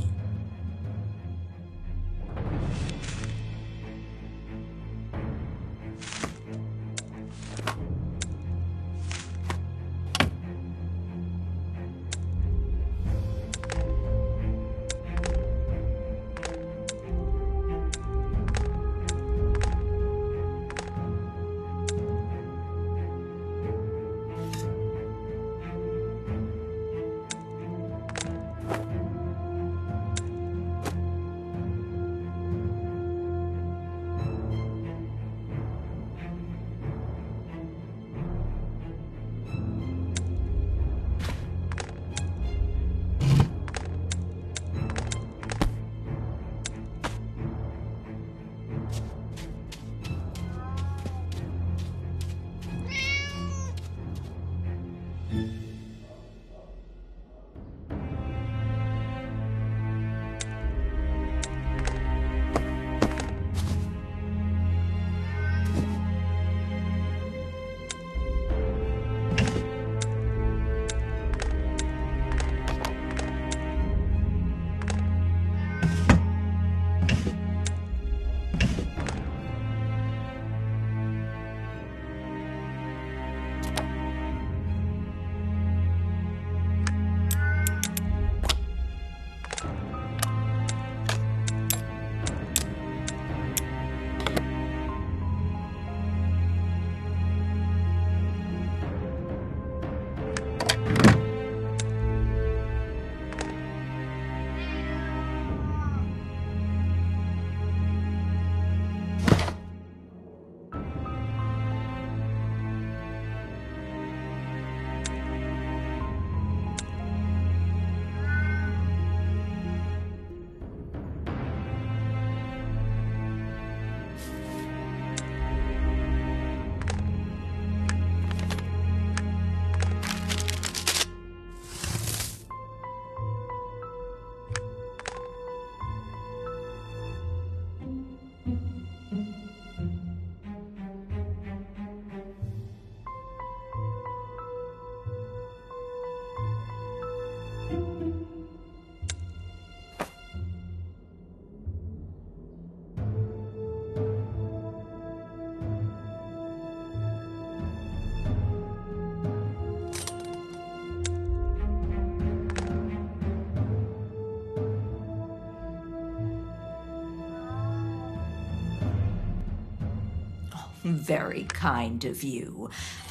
Very kind of you.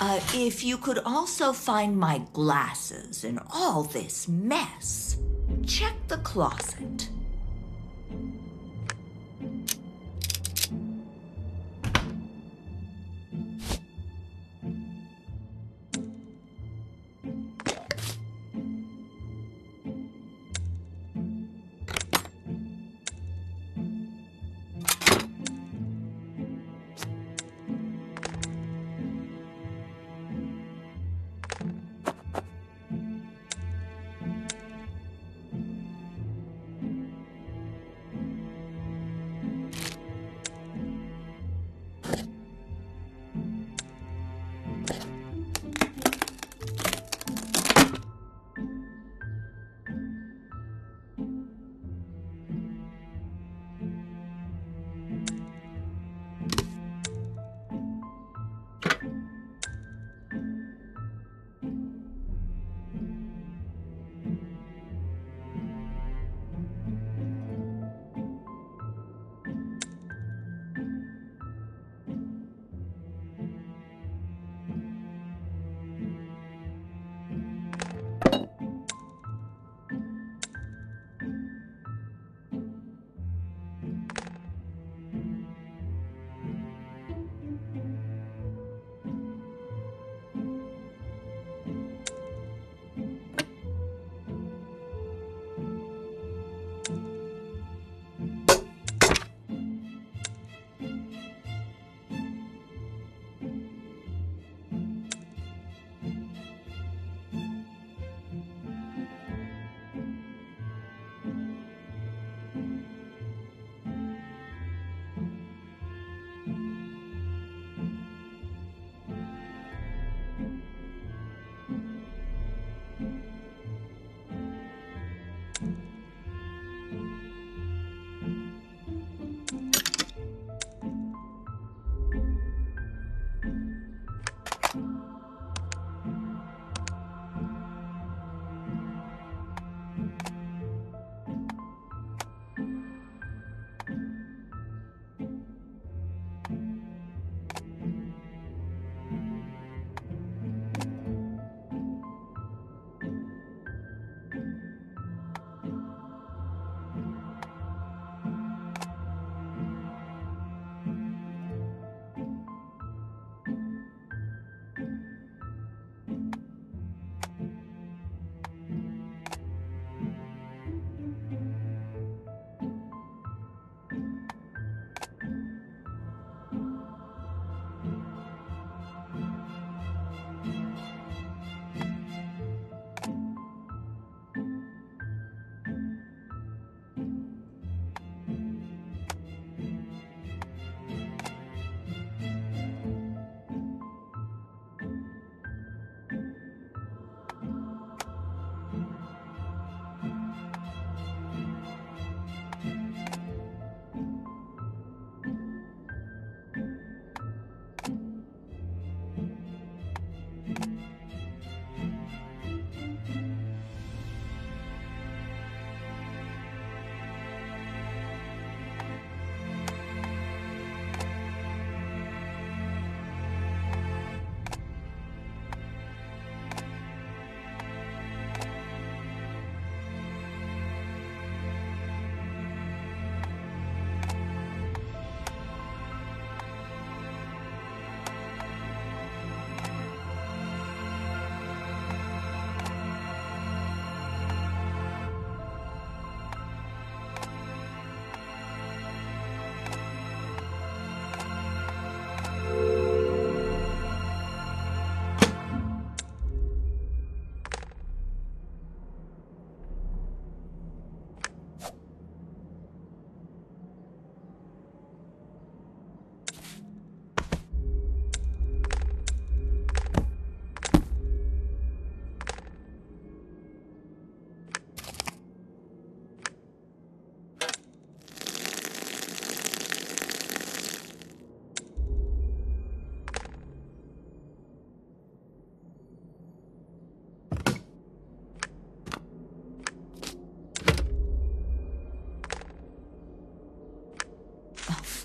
If you could also find my glasses in all this mess, check the closet.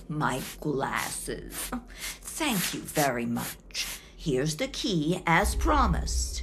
my glasses. Thank you very much. Here's the key as promised.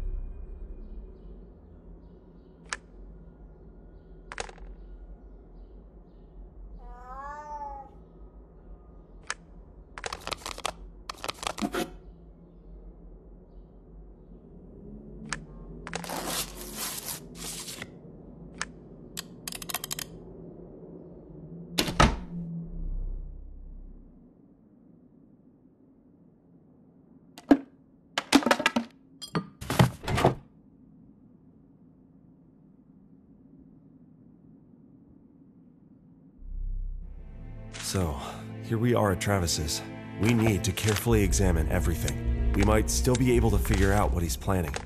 So, here we are at Travis's. We need to carefully examine everything. We might still be able to figure out what he's planning.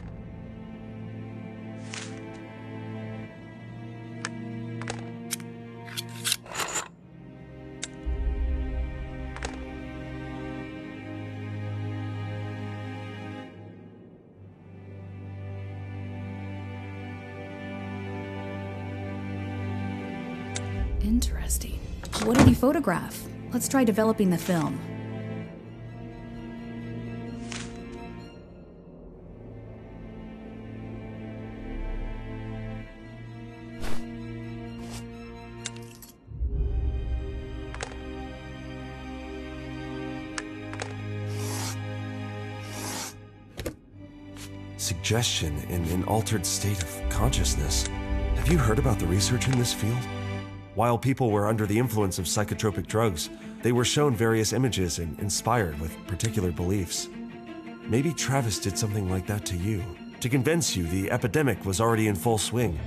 Interesting. What did he photograph? Let's try developing the film. Suggestion in an altered state of consciousness. Have you heard about the research in this field? While people were under the influence of psychotropic drugs, they were shown various images and inspired with particular beliefs. Maybe Travis did something like that to you, to convince you the epidemic was already in full swing.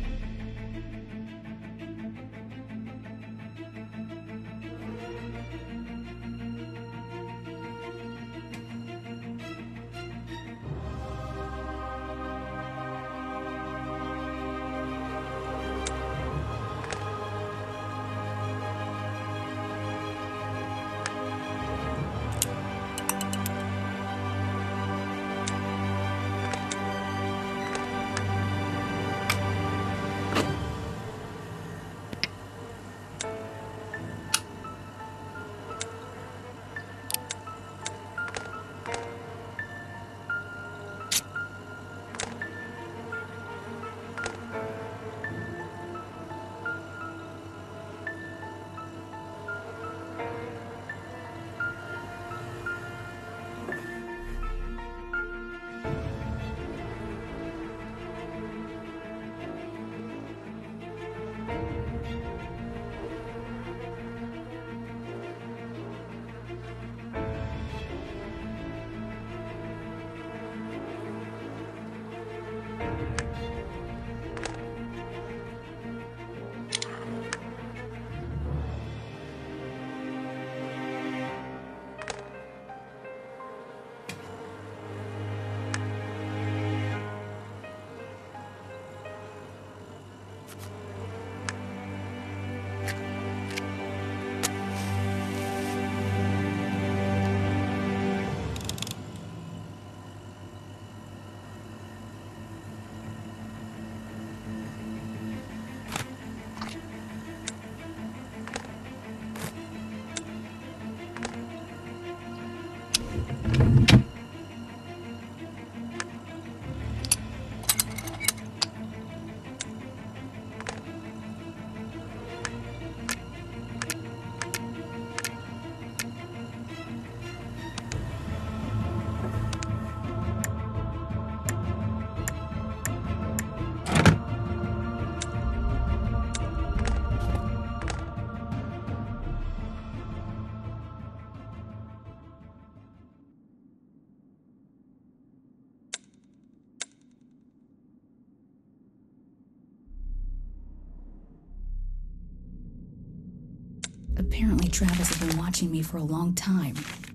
Apparently Travis has been watching me for a long time.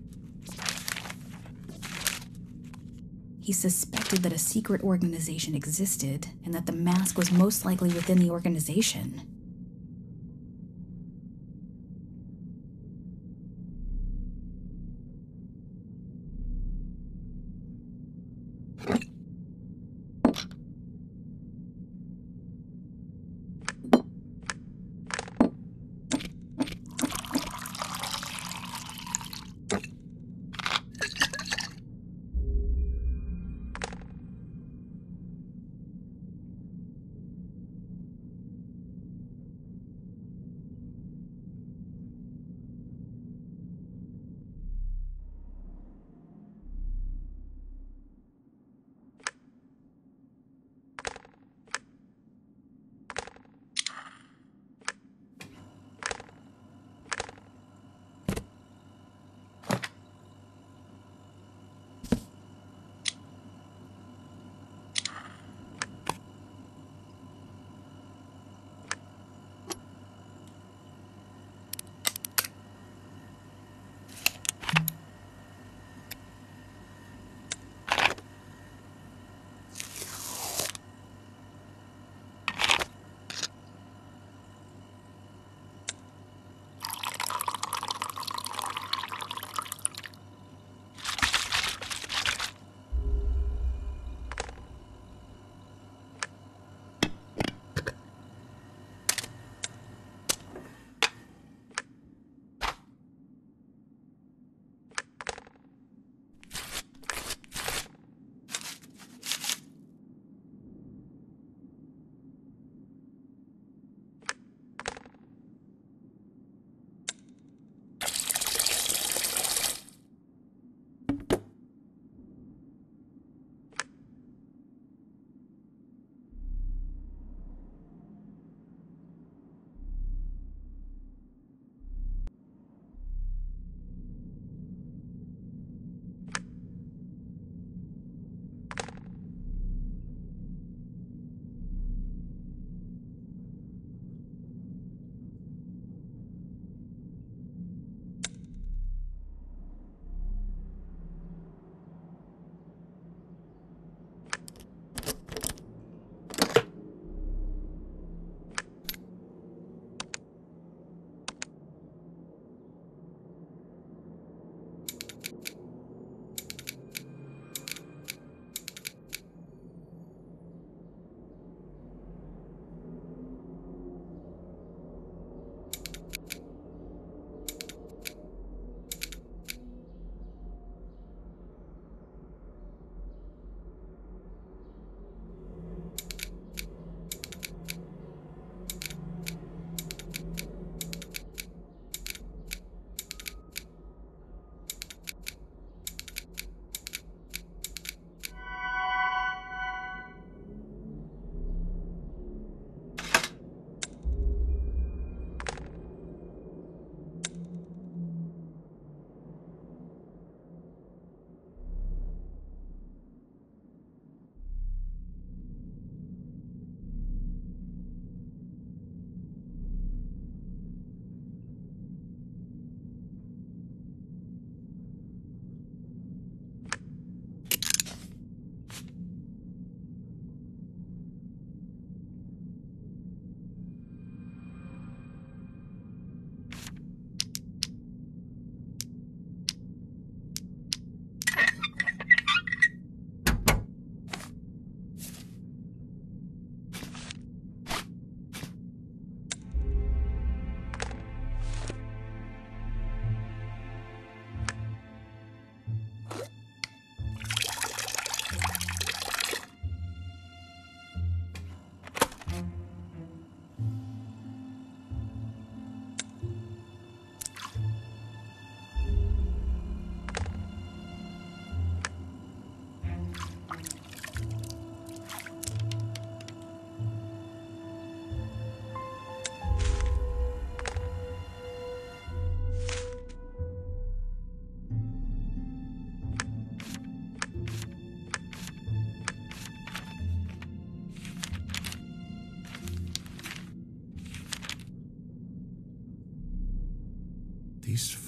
He suspected that a secret organization existed and that the mask was most likely within the organization.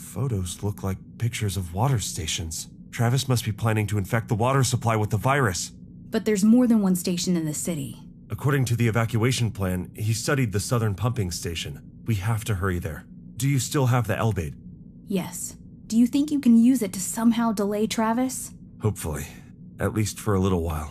photos look like pictures of water stations. Travis must be planning to infect the water supply with the virus. But there's more than one station in the city. According to the evacuation plan, he studied the southern pumping station. We have to hurry there. Do you still have the L-Bait? Yes. Do you think you can use it to somehow delay Travis? Hopefully. At least for a little while.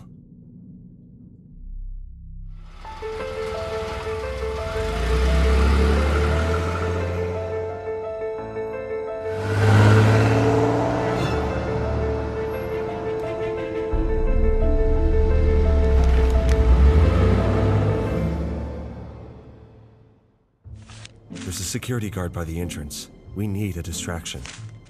There's a security guard by the entrance. We need a distraction.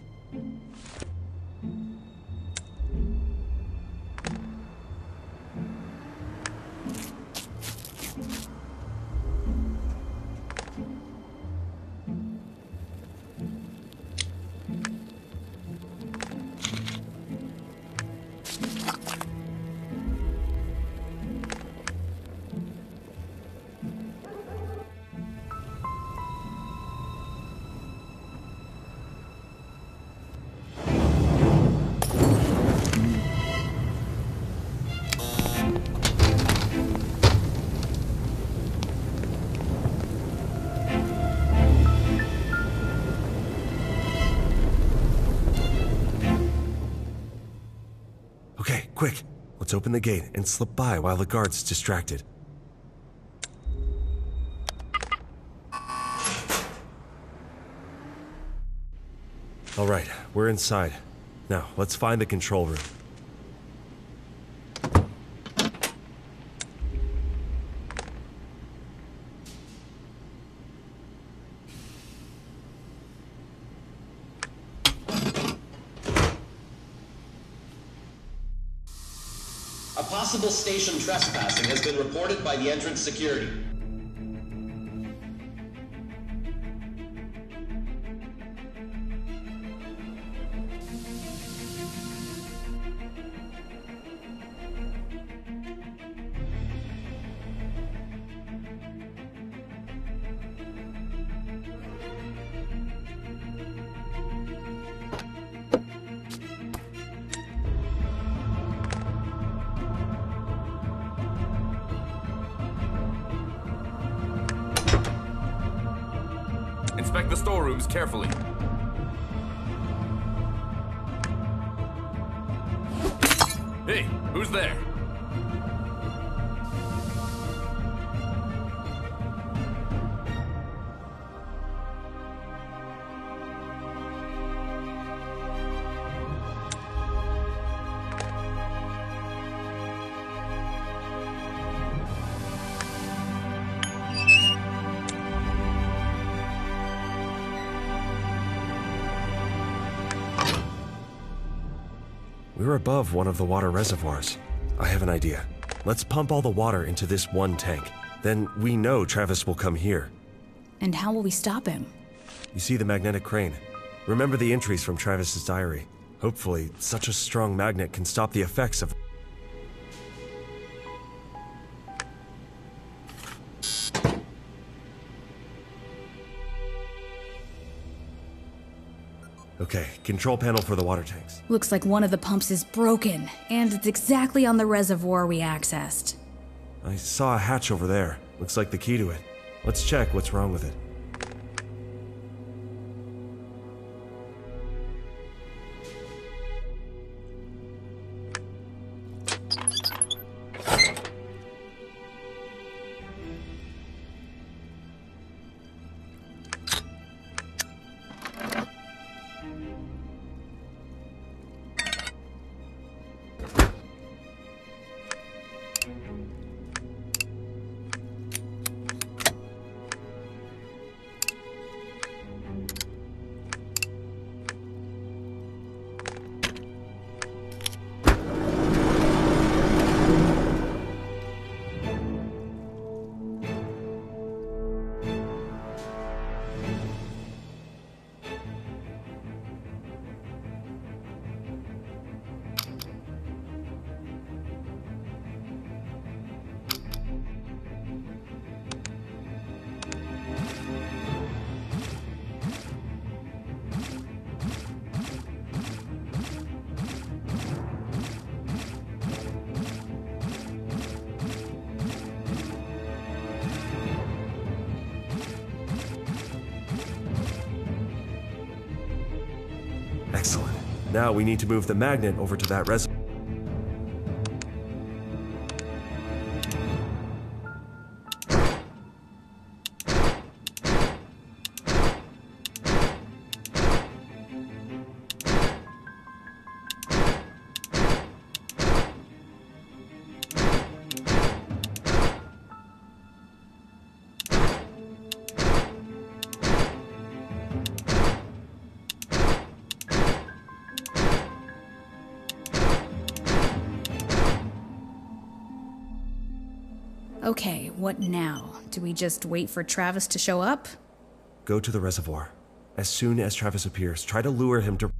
Okay, quick. Let's open the gate and slip by while the guard's distracted. All right, we're inside. Now, let's find the control room. A possible station trespassing has been reported by the entrance security. Inspect the storerooms carefully. Hey, who's there? We're above one of the water reservoirs. I have an idea. Let's pump all the water into this one tank. Then we know Travis will come here. And how will we stop him? You see the magnetic crane? Remember the entries from Travis's diary. Hopefully, such a strong magnet can stop the effects of... Okay, control panel for the water tanks. Looks like one of the pumps is broken, and it's exactly on the reservoir we accessed. I saw a hatch over there. Looks like the key to it. Let's check what's wrong with it. Excellent. Now we need to move the magnet over to that reservoir. Okay, what now? Do we just wait for Travis to show up? Go to the reservoir. As soon as Travis appears, try to lure him to...